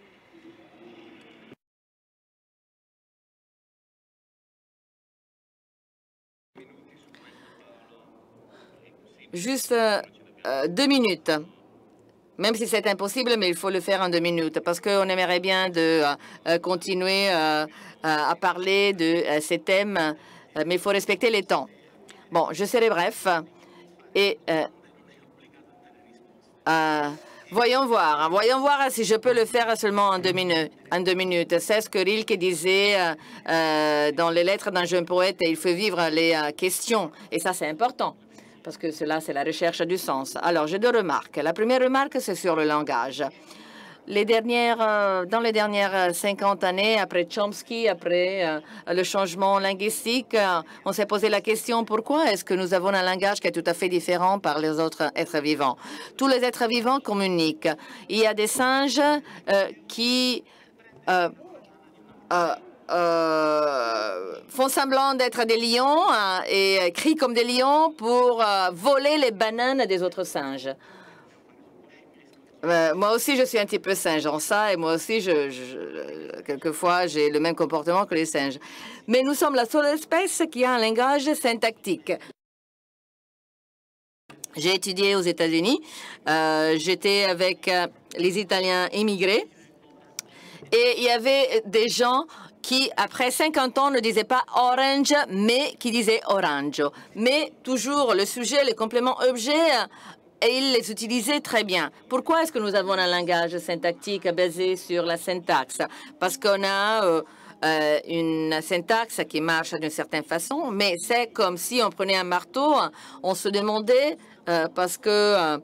Juste 2 minutes. Même si c'est impossible, mais il faut le faire en 2 minutes, parce qu'on aimerait bien de continuer à parler de ces thèmes, mais il faut respecter les temps. Bon, je serai bref. Et voyons voir si je peux le faire seulement en 2 minutes. C'est ce que Rilke disait dans les lettres d'un jeune poète, et il faut vivre les questions. Et ça, c'est important. Parce que cela, c'est la recherche du sens. Alors, j'ai 2 remarques. La première remarque, c'est sur le langage. Dans les dernières 50 années, après Chomsky, après le changement linguistique, on s'est posé la question pourquoi est-ce que nous avons un langage qui est tout à fait différent par les autres êtres vivants. Tous les êtres vivants communiquent. Il y a des singes qui font semblant d'être des lions et crient comme des lions pour voler les bananes des autres singes. Moi aussi, je suis un petit peu singe en ça, et moi aussi, quelquefois, j'ai le même comportement que les singes. Mais nous sommes la seule espèce qui a un langage syntactique. J'ai étudié aux États-Unis. J'étais avec les Italiens immigrés. Et il y avait des gens qui, après 50 ans, ne disaient pas orange, mais qui disaient orange. Mais toujours le sujet, le complément objet, et ils les utilisaient très bien. Pourquoi est-ce que nous avons un langage syntactique basé sur la syntaxe? Parce qu'on a une syntaxe qui marche d'une certaine façon, mais c'est comme si on prenait un marteau, on se demandait, parce que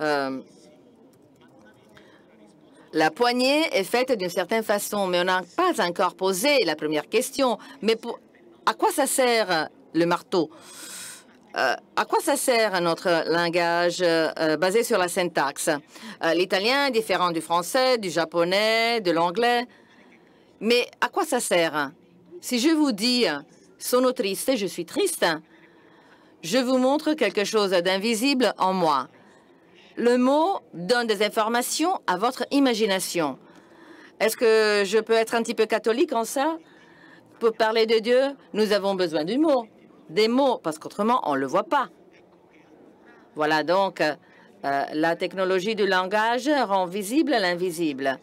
la poignée est faite d'une certaine façon, mais on n'a pas encore posé la première question. Mais à quoi ça sert le marteau? À quoi ça sert notre langage basé sur la syntaxe? L'italien est différent du français, du japonais, de l'anglais. Mais à quoi ça sert? Si je vous dis « sono triste », je suis triste, je vous montre quelque chose d'invisible en moi. Le mot donne des informations à votre imagination. Est-ce que je peux être un petit peu catholique en ça? Pour parler de Dieu, nous avons besoin du mot. Des mots, parce qu'autrement, on ne le voit pas. Voilà donc, la technologie du langage rend visible l'invisible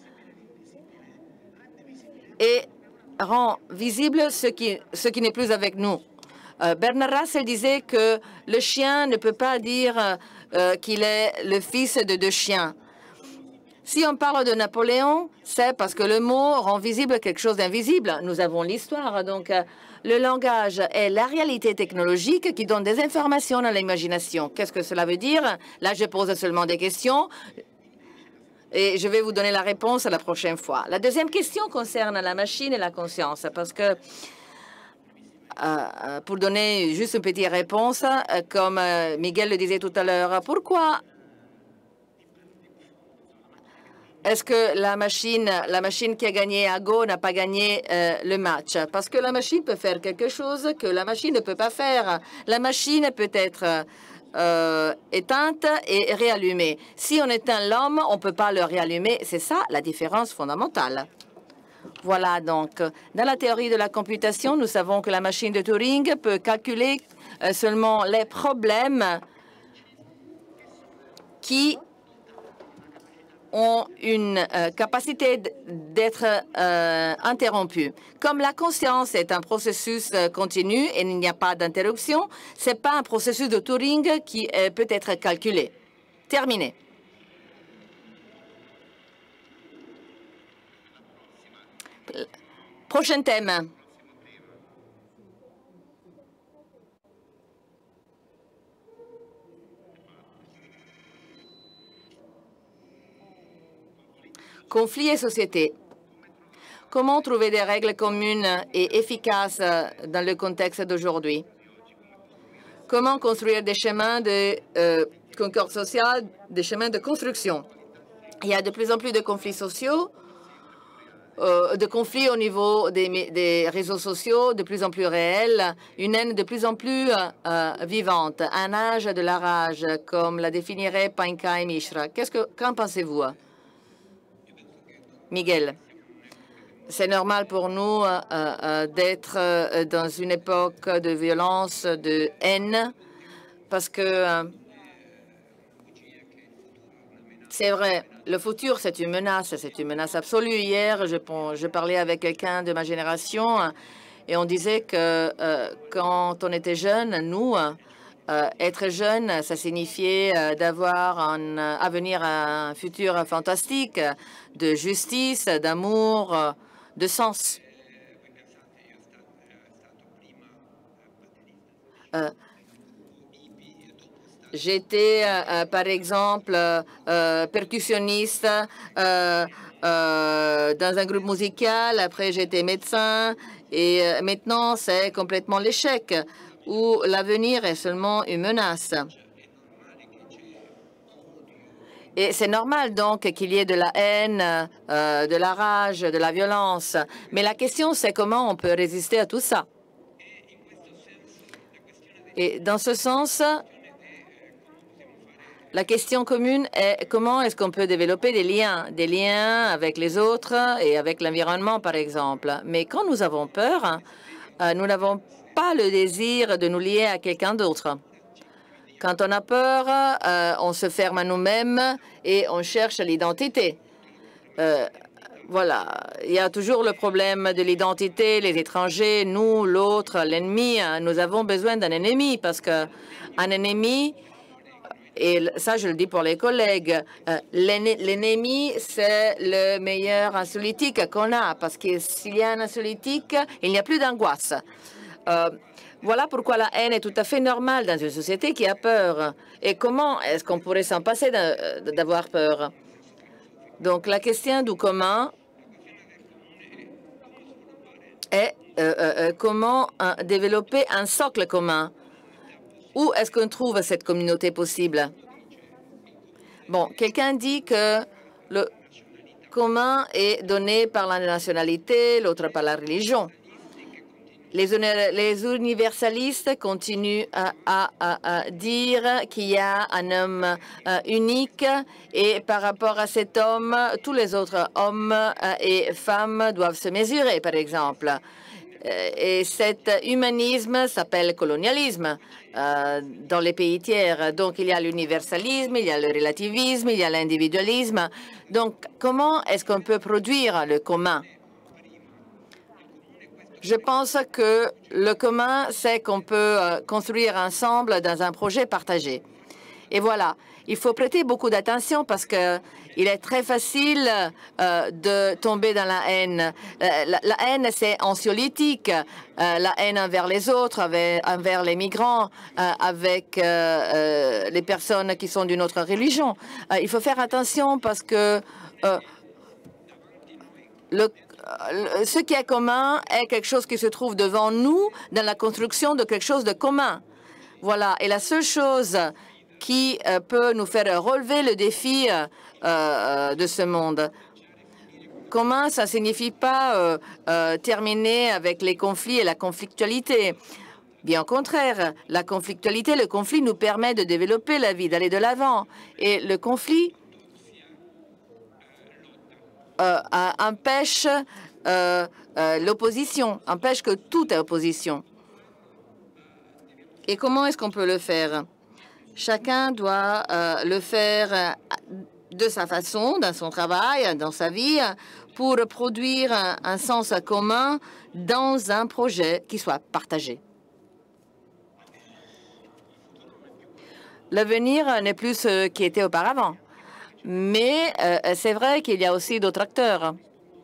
et rend visible ce qui n'est plus avec nous. Bernard Russell disait que le chien ne peut pas dire qu'il est le fils de deux chiens. Si on parle de Napoléon, c'est parce que le mot rend visible quelque chose d'invisible. Nous avons l'histoire, donc le langage est la réalité technologique qui donne des informations à l'imagination. Qu'est-ce que cela veut dire? Là, je pose seulement des questions et je vais vous donner la réponse la prochaine fois. La deuxième question concerne la machine et la conscience, parce que pour donner juste une petite réponse, comme Miguel le disait tout à l'heure, pourquoi est-ce que la machine qui a gagné à Go n'a pas gagné le match? Parce que la machine peut faire quelque chose que la machine ne peut pas faire. La machine peut être éteinte et réallumée. Si on éteint l'homme, on ne peut pas le réallumer. C'est ça la différence fondamentale. Voilà donc, dans la théorie de la computation, nous savons que la machine de Turing peut calculer seulement les problèmes qui ont une capacité d'être interrompus. Comme la conscience est un processus continu et il n'y a pas d'interruption, ce n'est pas un processus de Turing qui peut être calculé. Terminé. Prochain thème. Conflits et société. Comment trouver des règles communes et efficaces dans le contexte d'aujourd'hui? Comment construire des chemins de concorde sociale, des chemins de construction? Il y a de plus en plus de conflits sociaux, de conflits au niveau des réseaux sociaux, de plus en plus réels, une haine de plus en plus vivante, un âge de la rage, comme la définirait Painka et Mishra. Qu'en pensez-vous? Miguel, c'est normal pour nous d'être dans une époque de violence, de haine, parce que c'est vrai, le futur, c'est une menace absolue. Hier, je parlais avec quelqu'un de ma génération et on disait que quand on était jeune, nous, être jeune, ça signifiait d'avoir un avenir, un futur fantastique, de justice, d'amour, de sens. J'étais, par exemple, percussionniste dans un groupe musical. Après, j'étais médecin. Et maintenant, c'est complètement l'échec, où l'avenir est seulement une menace. Et c'est normal, donc, qu'il y ait de la haine, de la rage, de la violence. Mais la question, c'est comment on peut résister à tout ça. Et dans ce sens, la question commune est comment est-ce qu'on peut développer des liens avec les autres et avec l'environnement, par exemple. Mais quand nous avons peur, nous n'avons pas le désir de nous lier à quelqu'un d'autre. Quand on a peur, on se ferme à nous-mêmes et on cherche l'identité. Voilà, il y a toujours le problème de l'identité, les étrangers, nous, l'autre, l'ennemi. Nous avons besoin d'un ennemi parce qu'un ennemi, et ça je le dis pour les collègues, l'ennemi c'est le meilleur anxiolytique qu'on a parce que s'il y a un anxiolytique, il n'y a plus d'angoisse. Voilà pourquoi la haine est tout à fait normale dans une société qui a peur. Et comment est-ce qu'on pourrait s'en passer d'avoir peur? Donc la question du commun est comment développer un socle commun. Où est-ce qu'on trouve cette communauté possible? Bon, quelqu'un dit que le commun est donné par la nationalité, l'autre par la religion. Les universalistes continuent à dire qu'il y a un homme unique et par rapport à cet homme, tous les autres hommes et femmes doivent se mesurer, par exemple. Et cet humanisme s'appelle colonialisme dans les pays tiers. Donc, il y a l'universalisme, il y a le relativisme, il y a l'individualisme. Donc, comment est-ce qu'on peut produire le commun? Je pense que le commun, c'est qu'on peut construire ensemble dans un projet partagé. Et voilà, il faut prêter beaucoup d'attention parce qu'il est très facile de tomber dans la haine. La haine, c'est anxiolytique. La haine envers les autres, envers les migrants, avec les personnes qui sont d'une autre religion. Il faut faire attention parce que ce qui est commun est quelque chose qui se trouve devant nous dans la construction de quelque chose de commun. Voilà. Et la seule chose qui peut nous faire relever le défi de ce monde. Commun, ça ne signifie pas terminer avec les conflits et la conflictualité. Bien au contraire, la conflictualité, le conflit nous permet de développer la vie, d'aller de l'avant. Et le conflit empêche l'opposition, empêche que tout est opposition. Et comment est-ce qu'on peut le faire? Chacun doit le faire de sa façon, dans son travail, dans sa vie, pour produire un sens commun dans un projet qui soit partagé. L'avenir n'est plus ce qui était auparavant. Mais c'est vrai qu'il y a aussi d'autres acteurs.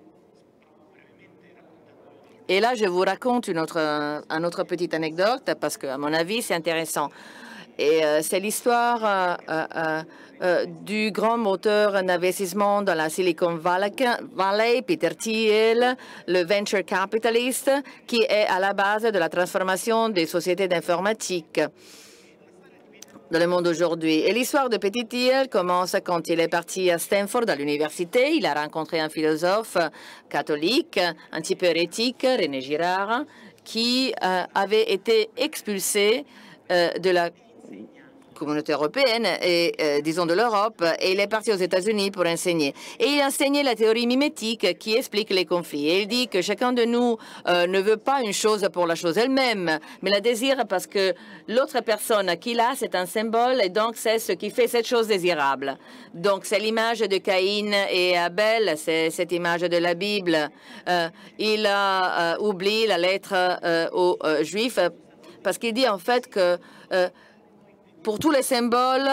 Et là, je vous raconte une autre petite anecdote parce qu'à mon avis, c'est intéressant. Et c'est l'histoire du grand moteur d'investissement dans la Silicon Valley, Peter Thiel, le venture capitalist, qui est à la base de la transformation des sociétés d'informatique dans le monde aujourd'hui. Et l'histoire de Petit Thiel commence quand il est parti à Stanford, à l'université. Il a rencontré un philosophe catholique, un petit peu hérétique, René Girard, qui avait été expulsé de la communauté européenne et, disons, de l'Europe, et il est parti aux États-Unis pour enseigner. Et il a enseigné la théorie mimétique qui explique les conflits. Et il dit que chacun de nous ne veut pas une chose pour la chose elle-même, mais la désire parce que l'autre personne qui l'a, c'est un symbole, et donc c'est ce qui fait cette chose désirable. Donc c'est l'image de Caïn et Abel, c'est cette image de la Bible. Il a oublié la lettre aux Juifs parce qu'il dit en fait que pour tous les symboles,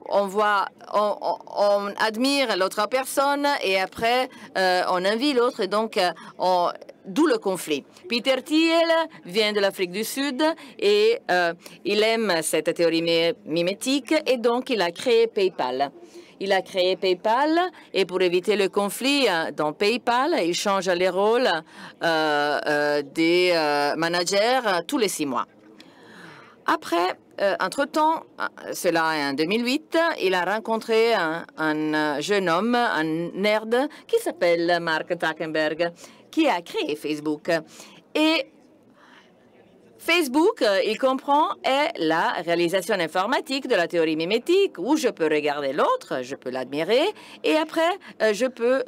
on admire l'autre personne et après on envie l'autre et donc d'où le conflit. Peter Thiel vient de l'Afrique du Sud et il aime cette théorie mimétique et donc il a créé PayPal. Il a créé PayPal et pour éviter le conflit dans PayPal, il change les rôles des managers tous les 6 mois. Après, entre-temps, cela en 2008, il a rencontré un jeune homme, un nerd, qui s'appelle Mark Zuckerberg, qui a créé Facebook. Et Facebook, il comprend, est la réalisation informatique de la théorie mimétique, où je peux regarder l'autre, je peux l'admirer, et après, je peux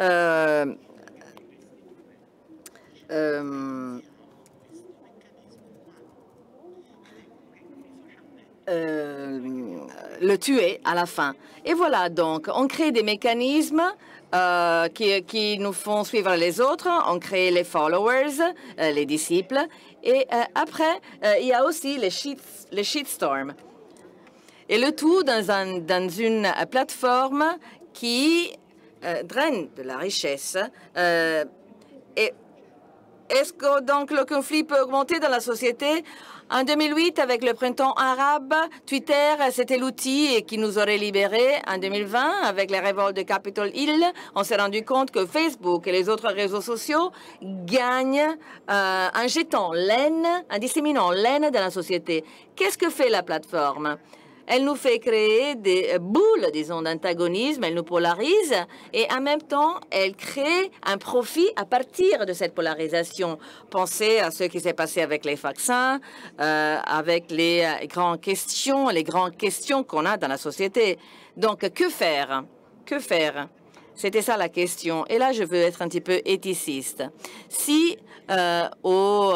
le tuer à la fin. Et voilà, donc, on crée des mécanismes qui nous font suivre les autres. On crée les followers, les disciples. Et après, il y a aussi les shitstorms. Et le tout dans une plateforme qui draine de la richesse. Et est-ce que donc le conflit peut augmenter dans la société? En 2008, avec le printemps arabe, Twitter, c'était l'outil qui nous aurait libérés. En 2020, avec les révoltes de Capitol Hill, on s'est rendu compte que Facebook et les autres réseaux sociaux gagnent en jetant l'haine, en disséminant l'haine dans la société. Qu'est-ce que fait la plateforme? Elle nous fait créer des boules, disons, d'antagonisme, elle nous polarise et en même temps, elle crée un profit à partir de cette polarisation. Pensez à ce qui s'est passé avec les vaccins, avec les grandes questions qu'on a dans la société. Donc, que faire? Que faire? C'était ça la question. Et là, je veux être un petit peu éthiciste. Si au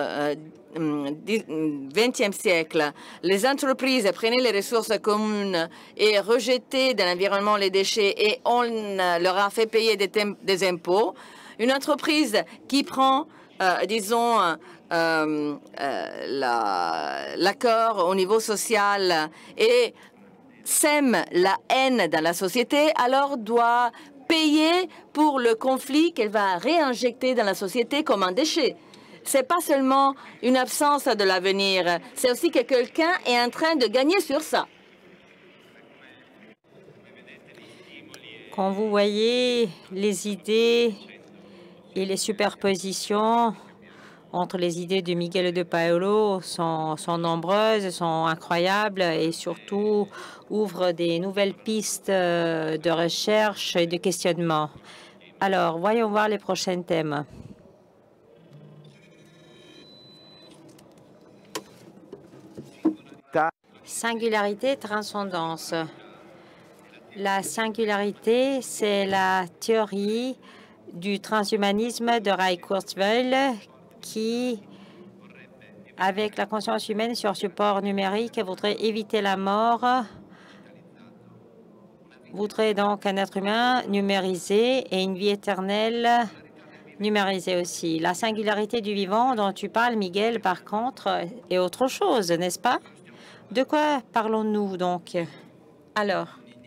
XXe siècle, les entreprises prenaient les ressources communes et rejetaient dans l'environnement les déchets et on leur a fait payer des impôts, une entreprise qui prend, disons, l'accord au niveau social et sème la haine dans la société, alors doit payer pour le conflit qu'elle va réinjecter dans la société comme un déchet. Ce n'est pas seulement une absence de l'avenir, c'est aussi que quelqu'un est en train de gagner sur ça. Quand vous voyez les idées et les superpositions entre les idées de Miguel de Paolo sont nombreuses, sont incroyables et surtout ouvrent des nouvelles pistes de recherche et de questionnement. Alors, voyons voir les prochains thèmes. Singularité, transcendance. La singularité, c'est la théorie du transhumanisme de Ray Kurzweil qui, avec la conscience humaine sur support numérique, voudrait éviter la mort, voudrait donc un être humain numérisé et une vie éternelle numérisée aussi. La singularité du vivant dont tu parles, Miguel, par contre, est autre chose, n'est-ce pas? De quoi parlons-nous donc? Alors,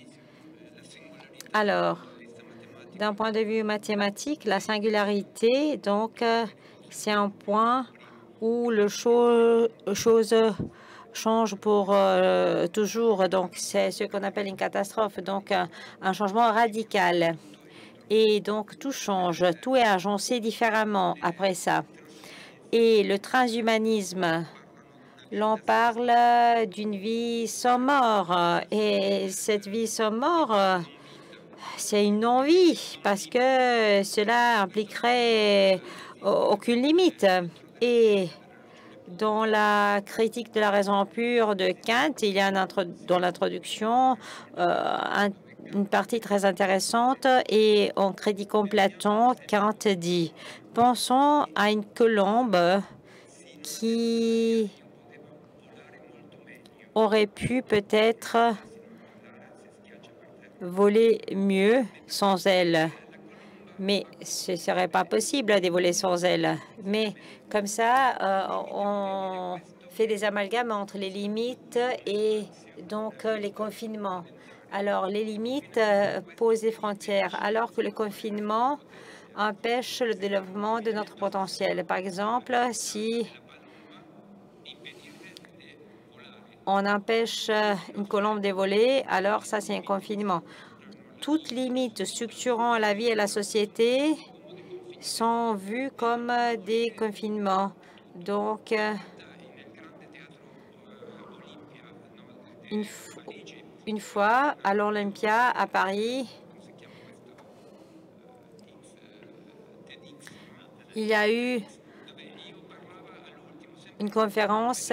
d'un point de vue mathématique, la singularité, donc, c'est un point où le chose change pour toujours. Donc, c'est ce qu'on appelle une catastrophe, donc un changement radical. Et donc, tout change, tout est agencé différemment après ça. Et le transhumanisme, l'on parle d'une vie sans mort. Et cette vie sans mort, c'est une non-vie parce que cela impliquerait aucune limite. Et dans la critique de la raison pure de Kant, il y a dans l'introduction une partie très intéressante et en critiquant Platon, Kant dit « Pensons à une colombe qui aurait pu peut-être voler mieux sans elle. Mais ce ne serait pas possible de voler sans elle. Mais comme ça, on fait des amalgames entre les limites et donc les confinements. Alors, les limites posent des frontières, alors que le confinement empêche le développement de notre potentiel. Par exemple, si on empêche une colombe de voler, alors ça, c'est un confinement. Toutes limites structurant la vie et la société sont vues comme des confinements. Donc, une fois, à l'Olympia, à Paris, il y a eu une conférence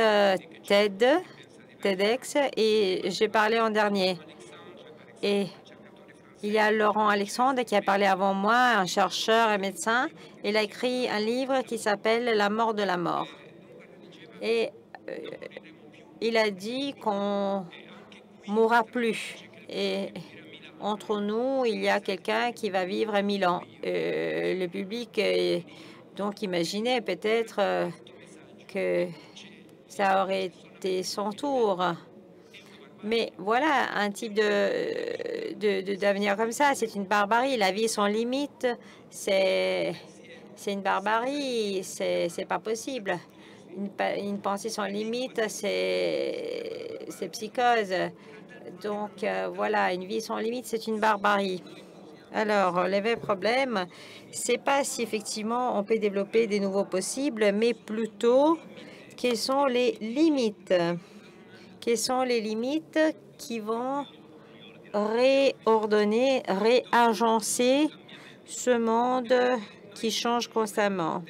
TEDx, et j'ai parlé en dernier. Et il y a Laurent Alexandre qui a parlé avant moi, un chercheur et médecin. Il a écrit un livre qui s'appelle « La mort de la mort ». Et il a dit qu'on mourra plus. Et entre nous, il y a quelqu'un qui va vivre à 1000 ans. Le public, donc, imaginait peut-être que ça aurait été son tour. Mais voilà, un type d'avenir comme ça, c'est une barbarie. La vie sans limite, c'est une barbarie, c'est pas possible. Une pensée sans limite, c'est psychose. Donc, voilà, une vie sans limite, c'est une barbarie. Alors, le vrai problème, c'est pas si effectivement on peut développer des nouveaux possibles, mais plutôt quelles sont les limites. Quelles sont les limites qui vont réordonner, réagencer ce monde qui change constamment.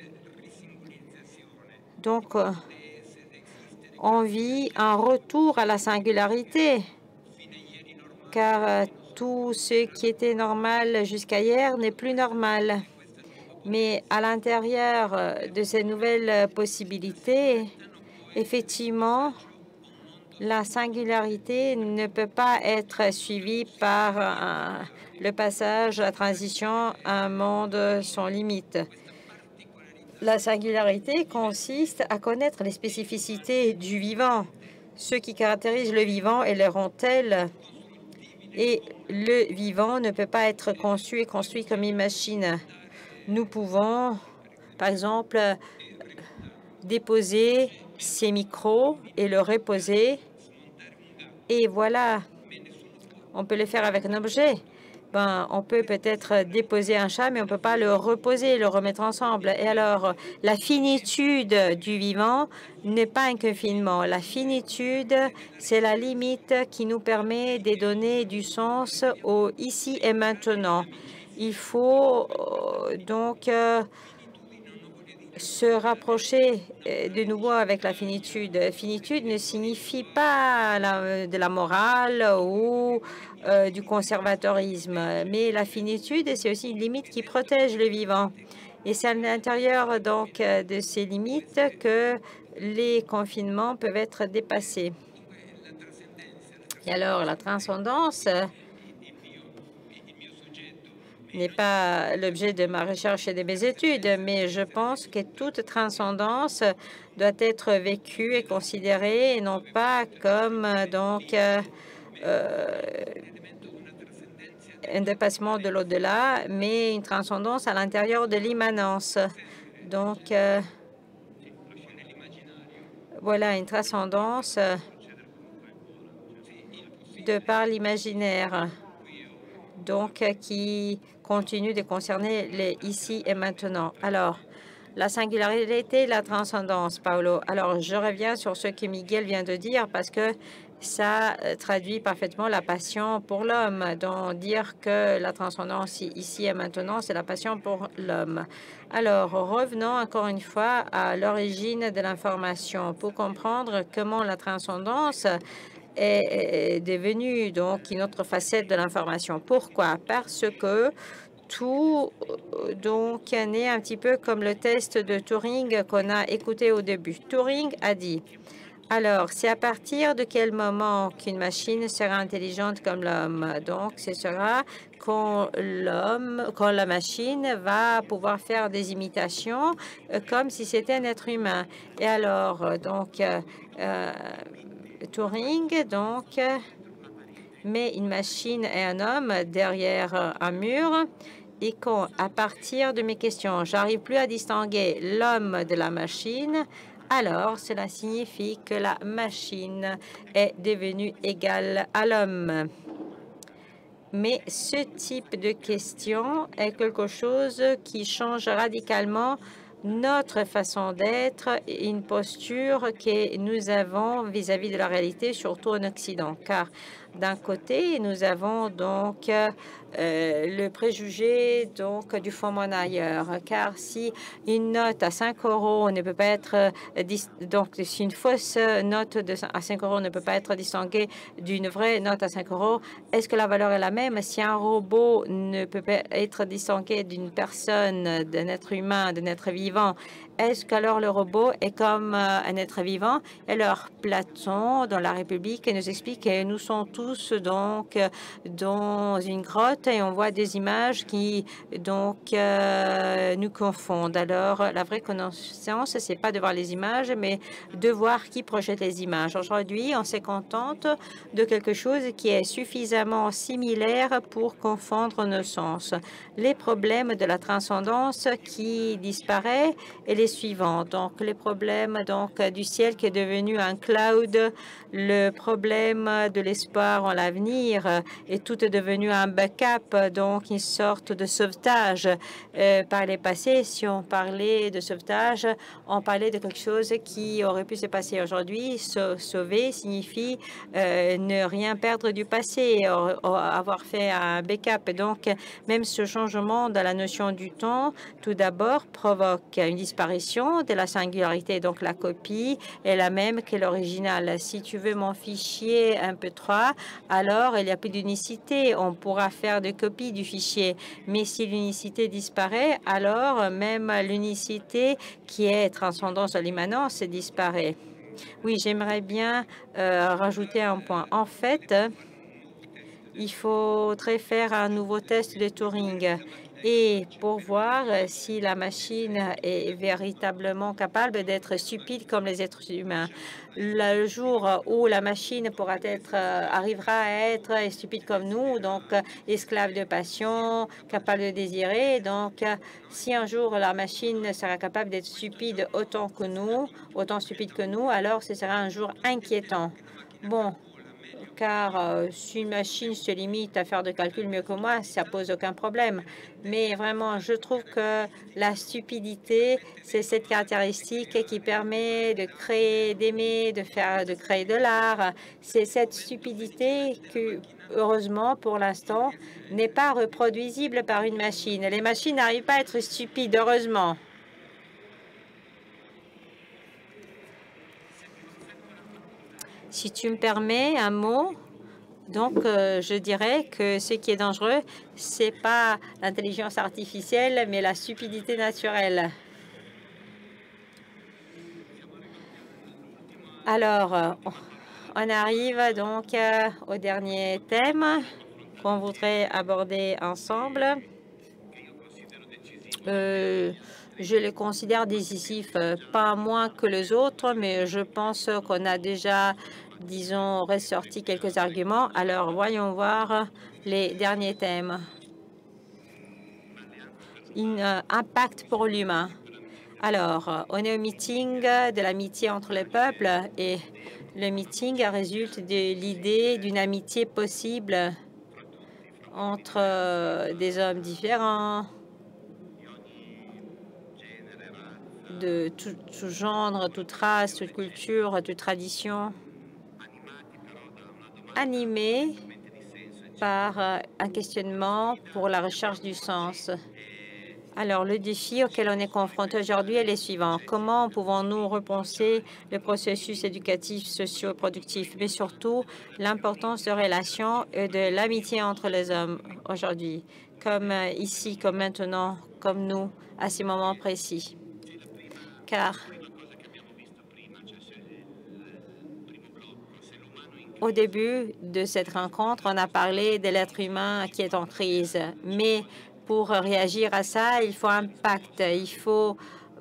Donc, on vit un retour à la singularité, car tout ce qui était normal jusqu'à hier n'est plus normal. Mais à l'intérieur de ces nouvelles possibilités, effectivement, la singularité ne peut pas être suivie par le passage, la transition à un monde sans limite. La singularité consiste à connaître les spécificités du vivant, ce qui caractérise le vivant et le rend tel. Et le vivant ne peut pas être conçu et construit comme une machine. Nous pouvons, par exemple, déposer ces micros et le reposer. Et voilà, on peut le faire avec un objet. On peut peut-être déposer un chat, mais on ne peut pas le reposer, le remettre ensemble. Et alors, la finitude du vivant n'est pas un confinement. La finitude, c'est la limite qui nous permet de donner du sens au ici et maintenant. Il faut donc se rapprocher de nouveau avec la finitude. Finitude ne signifie pas de la morale ou du conservatorisme, mais la finitude, c'est aussi une limite qui protège le vivant. Et c'est à l'intérieur donc de ces limites que les confinements peuvent être dépassés. Et alors, la transcendance n'est pas l'objet de ma recherche et de mes études, mais je pense que toute transcendance doit être vécue et considérée, et non pas comme donc un dépassement de l'au-delà, mais une transcendance à l'intérieur de l'immanence. Donc, voilà, une transcendance de par l'imaginaire, donc qui continue de concerner les ici et maintenant. Alors, la singularité, la transcendance, Paolo. Alors, je reviens sur ce que Miguel vient de dire parce que ça traduit parfaitement la passion pour l'homme. Donc, dire que la transcendance ici et maintenant, c'est la passion pour l'homme. Alors, revenons encore une fois à l'origine de l'information pour comprendre comment la transcendance est devenue donc une autre facette de l'information. Pourquoi? Parce que tout donc naît un petit peu comme le test de Turing qu'on a écouté au début. Turing a dit: Alors, c'est à partir de quel moment qu'une machine sera intelligente comme l'homme? Donc, ce sera quand la machine va pouvoir faire des imitations comme si c'était un être humain. Et alors, Turing, met une machine et un homme derrière un mur. Et quand, à partir de mes questions, j'arrive plus à distinguer l'homme de la machine, alors cela signifie que la machine est devenue égale à l'homme. Mais ce type de question est quelque chose qui change radicalement notre façon d'être et une posture que nous avons vis-à-vis de la réalité, surtout en Occident. Car d'un côté, nous avons donc le préjugé du fonds monétaire. Car si une note à 5 € ne peut pas être si une fausse note à 5 € ne peut pas être distinguée d'une vraie note à 5 €, est-ce que la valeur est la même? Si un robot ne peut pas être distingué d'une personne, d'un être humain, d'un être vivant, est-ce qu'alors le robot est comme un être vivant? Alors, Platon, dans la République, nous explique que nous sommes tous donc dans une grotte et on voit des images qui nous confondent. Alors, la vraie connaissance, c'est pas de voir les images, mais de voir qui projette les images. Aujourd'hui, on se contente de quelque chose qui est suffisamment similaire pour confondre nos sens. Les problèmes de la transcendance qui disparaît et les suivants. Donc, les problèmes du ciel qui est devenu un cloud, le problème de l'espoir en l'avenir, et tout est devenu un backup, donc une sorte de sauvetage. Par les passés, si on parlait de sauvetage, on parlait de quelque chose qui aurait pu se passer aujourd'hui. Sauver signifie ne rien perdre du passé, avoir fait un backup. Donc, même ce changement dans la notion du temps, tout d'abord, provoque une disparition de la singularité. Donc, la copie est la même que l'original. Si tu veux mon fichier MP3, alors il n'y a plus d'unicité. On pourra faire des copies du fichier. Mais si l'unicité disparaît, alors même l'unicité qui est transcendance de l'immanence disparaît. Oui, j'aimerais bien rajouter un point. En fait, il faudrait faire un nouveau test de Turing et pour voir si la machine est véritablement capable d'être stupide comme les êtres humains. Le jour où la machine arrivera à être stupide comme nous, donc esclave de passion, capable de désirer, donc si un jour la machine sera capable d'être stupide autant stupide que nous, alors ce sera un jour inquiétant. Bon, car si une machine se limite à faire des calculs mieux que moi, ça pose aucun problème. Mais vraiment, je trouve que la stupidité, c'est cette caractéristique qui permet de créer, d'aimer, de créer de l'art. C'est cette stupidité que, heureusement, pour l'instant, n'est pas reproduisible par une machine. Les machines n'arrivent pas à être stupides, heureusement. Si tu me permets un mot, donc je dirais que ce qui est dangereux, c'est pas l'intelligence artificielle, mais la stupidité naturelle. Alors, on arrive donc au dernier thème qu'on voudrait aborder ensemble. Je le considère décisif, pas moins que les autres, mais je pense qu'on a déjà, disons, ressorti quelques arguments. Alors, voyons voir les derniers thèmes. Impact pour l'humain. Alors, on est au meeting de l'amitié entre les peuples et le meeting résulte de l'idée d'une amitié possible entre des hommes différents, de tout genre, toute race, toute culture, toute tradition, animé par un questionnement pour la recherche du sens. Alors, le défi auquel on est confronté aujourd'hui est le suivant. Comment pouvons-nous repenser le processus éducatif, socio-productif, mais surtout l'importance de relations et de l'amitié entre les hommes aujourd'hui, comme ici, comme maintenant, comme nous, à ces moments précis. Car Au début de cette rencontre, on a parlé de l'être humain qui est en crise. Mais pour réagir à ça, il faut un pacte. Il faut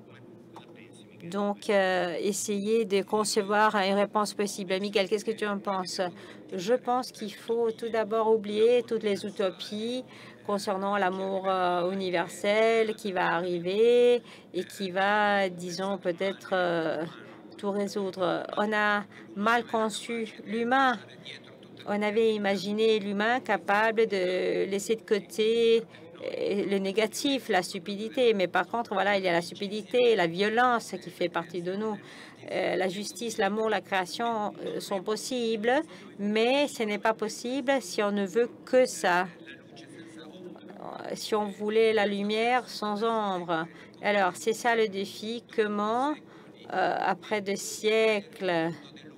donc essayer de concevoir une réponse possible. Miguel, qu'est-ce que tu en penses? Je pense qu'il faut tout d'abord oublier toutes les utopies concernant l'amour universel qui va arriver et qui va, disons, peut-être tout résoudre. On a mal conçu l'humain. On avait imaginé l'humain capable de laisser de côté le négatif, la stupidité. Mais par contre, voilà, il y a la stupidité, la violence qui fait partie de nous. La justice, l'amour, la création sont possibles, mais ce n'est pas possible si on ne veut que ça. Si on voulait la lumière sans ombre. Alors, c'est ça le défi. Comment, après des siècles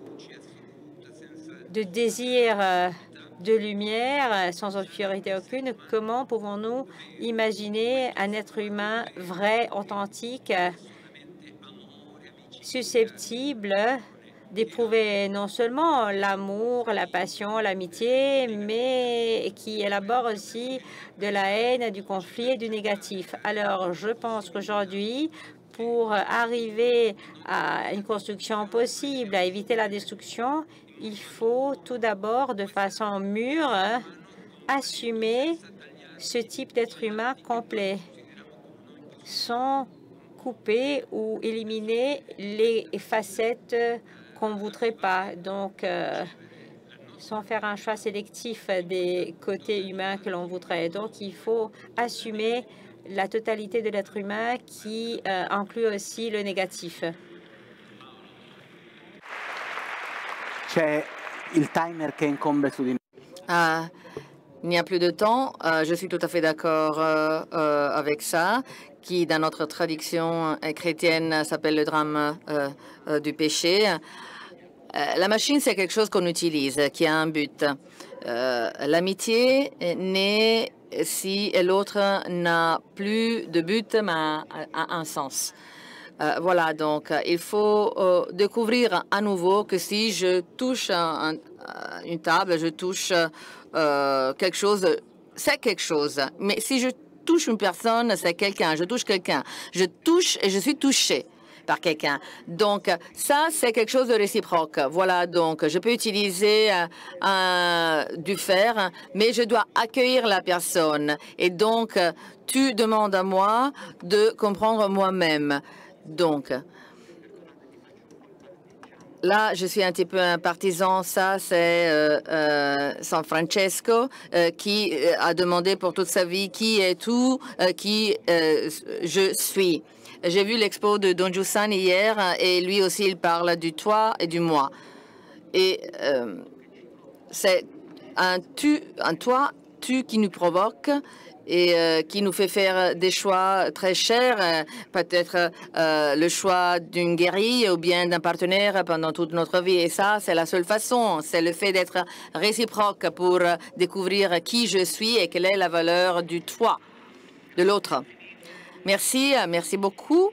de désir de lumière, sans obscurité aucune, comment pouvons-nous imaginer un être humain vrai, authentique, susceptible d'éprouver non seulement l'amour, la passion, l'amitié, mais qui élabore aussi de la haine, du conflit et du négatif. Alors, je pense qu'aujourd'hui, pour arriver à une construction possible, à éviter la destruction, il faut tout d'abord, de façon mûre, assumer ce type d'être humain complet, sans couper ou éliminer les facettes qu'on ne voudrait pas. Donc, sans faire un choix sélectif des côtés humains que l'on voudrait. Donc, il faut assumer la totalité de l'être humain qui inclut aussi le négatif. C'è il timer che incombe su di noi. Il n'y a plus de temps. Je suis tout à fait d'accord avec ça, qui dans notre tradition chrétienne s'appelle le drame du péché. La machine, c'est quelque chose qu'on utilise, qui a un but. L'amitié naît si l'autre n'a plus de but, mais a un sens. Voilà, donc il faut découvrir à nouveau que si je touche une table, je touche quelque chose, c'est quelque chose. Mais si je touche une personne, c'est quelqu'un, je touche quelqu'un. Je touche et je suis touché par quelqu'un. Donc, ça, c'est quelque chose de réciproque. Voilà, donc, je peux utiliser du fer, mais je dois accueillir la personne. Et donc, tu demandes à moi de comprendre moi-même. Donc, là, je suis un petit peu un partisan. Ça, c'est San Francesco qui a demandé pour toute sa vie qui est tout, qui je suis. J'ai vu l'expo de Don Giussani hier et lui aussi, il parle du toi et du moi. Et c'est un toi, tu qui nous provoque et qui nous fait faire des choix très chers, peut-être le choix d'une guérille ou bien d'un partenaire pendant toute notre vie. Et ça, c'est la seule façon, c'est le fait d'être réciproque pour découvrir qui je suis et quelle est la valeur du toi de l'autre. Merci, merci beaucoup.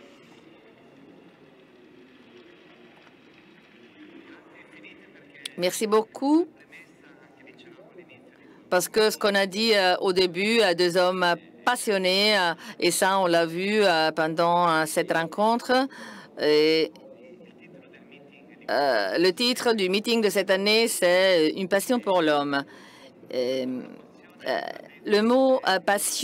Merci beaucoup. Parce que ce qu'on a dit au début, deux hommes passionnés, et ça, on l'a vu pendant cette rencontre. Et, le titre du meeting de cette année, c'est « Une passion pour l'homme ». Le mot « passion »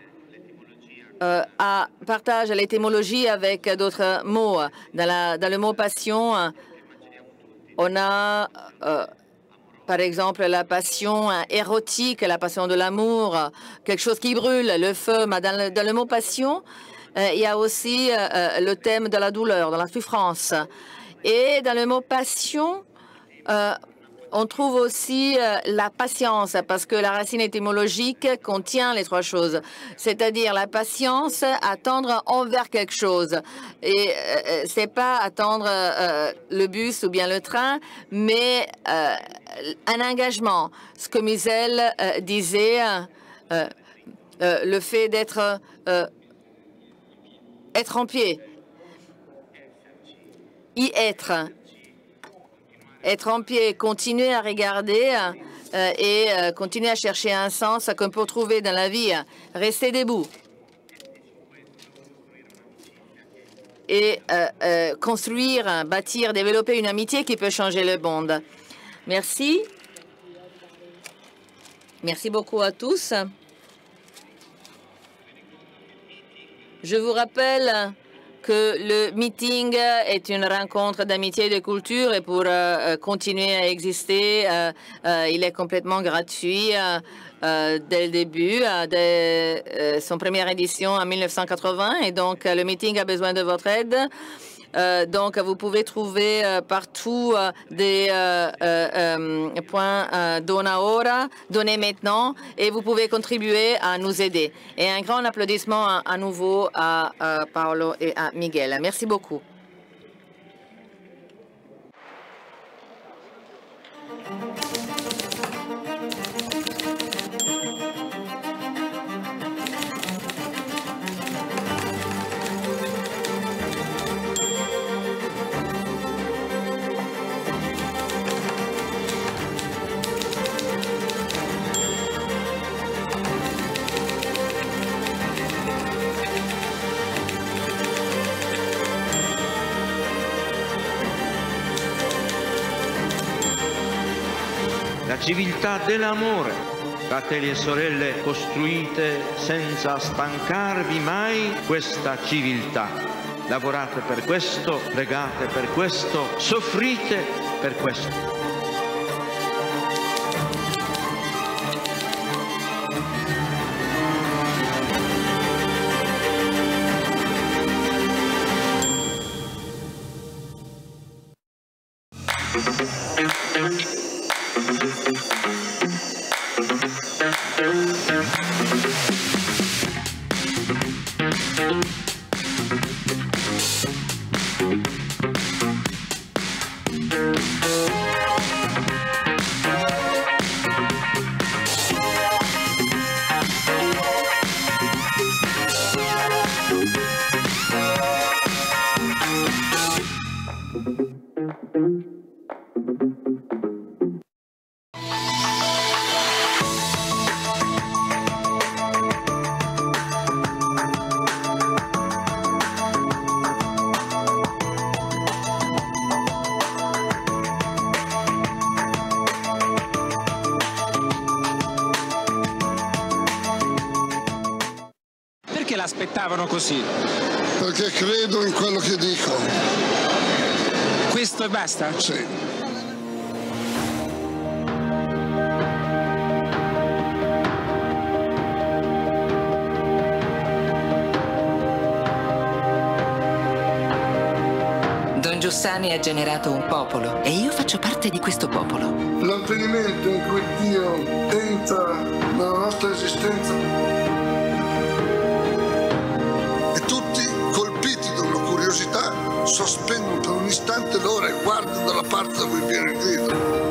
partage l'étymologie avec d'autres mots. Dans le mot « passion », on a, par exemple, la passion érotique, la passion de l'amour, quelque chose qui brûle, le feu. Mais dans le mot « passion », il y a aussi le thème de la douleur, de la souffrance. Et dans le mot « passion », on trouve aussi la patience, parce que la racine étymologique contient les trois choses, c'est-à-dire la patience, attendre envers quelque chose. Et c'est pas attendre le bus ou bien le train, mais un engagement. Ce que Musel disait, le fait d'être être en pied, y être. être en pied, continuer à regarder et continuer à chercher un sens qu'on peut trouver dans la vie. Rester debout. Et construire, bâtir, développer une amitié qui peut changer le monde. Merci. Merci beaucoup à tous. Je vous rappelle que le meeting est une rencontre d'amitié et de culture et pour continuer à exister, il est complètement gratuit dès le début de son première édition en 1980 et donc le meeting a besoin de votre aide. Donc, vous pouvez trouver partout des points Dona Ora, donnez maintenant, et vous pouvez contribuer à nous aider. Et un grand applaudissement à nouveau à Paolo et à Miguel. Merci beaucoup. La civiltà dell'amore, fratelli e sorelle, costruite senza stancarvi mai questa civiltà. Lavorate per questo, pregate per questo, soffrite per questo. Perché l'aspettavano così? Perché credo in quello che dico. Questo e basta? Sì. Don Giussani ha generato un popolo e io faccio parte di questo popolo. L'avvenimento in cui Dio entra nella nostra esistenza e tutti, colpiti da una curiosità, sospendono per un istante l'ora e guardano dalla parte da cui viene il grido.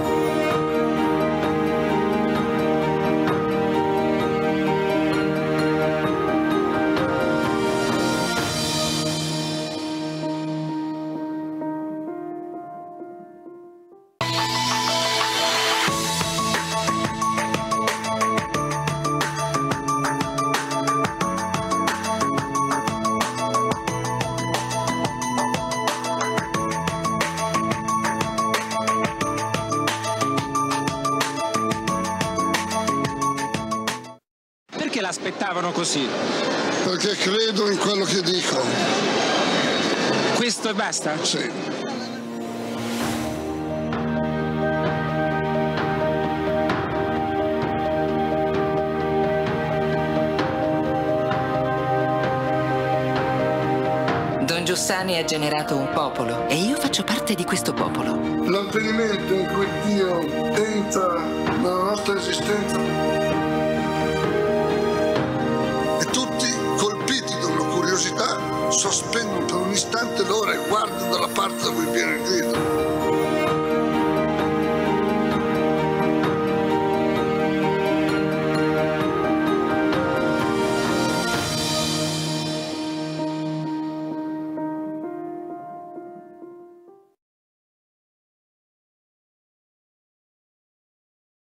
Perché l'aspettavano così? Perché credo in quello che dico. Questo e basta? Sì. Don Giussani ha generato un popolo e io faccio parte di questo popolo. L'avvenimento in cui Dio entra nella nostra esistenza sospendono per un istante l'ora e guardano dalla parte da cui viene il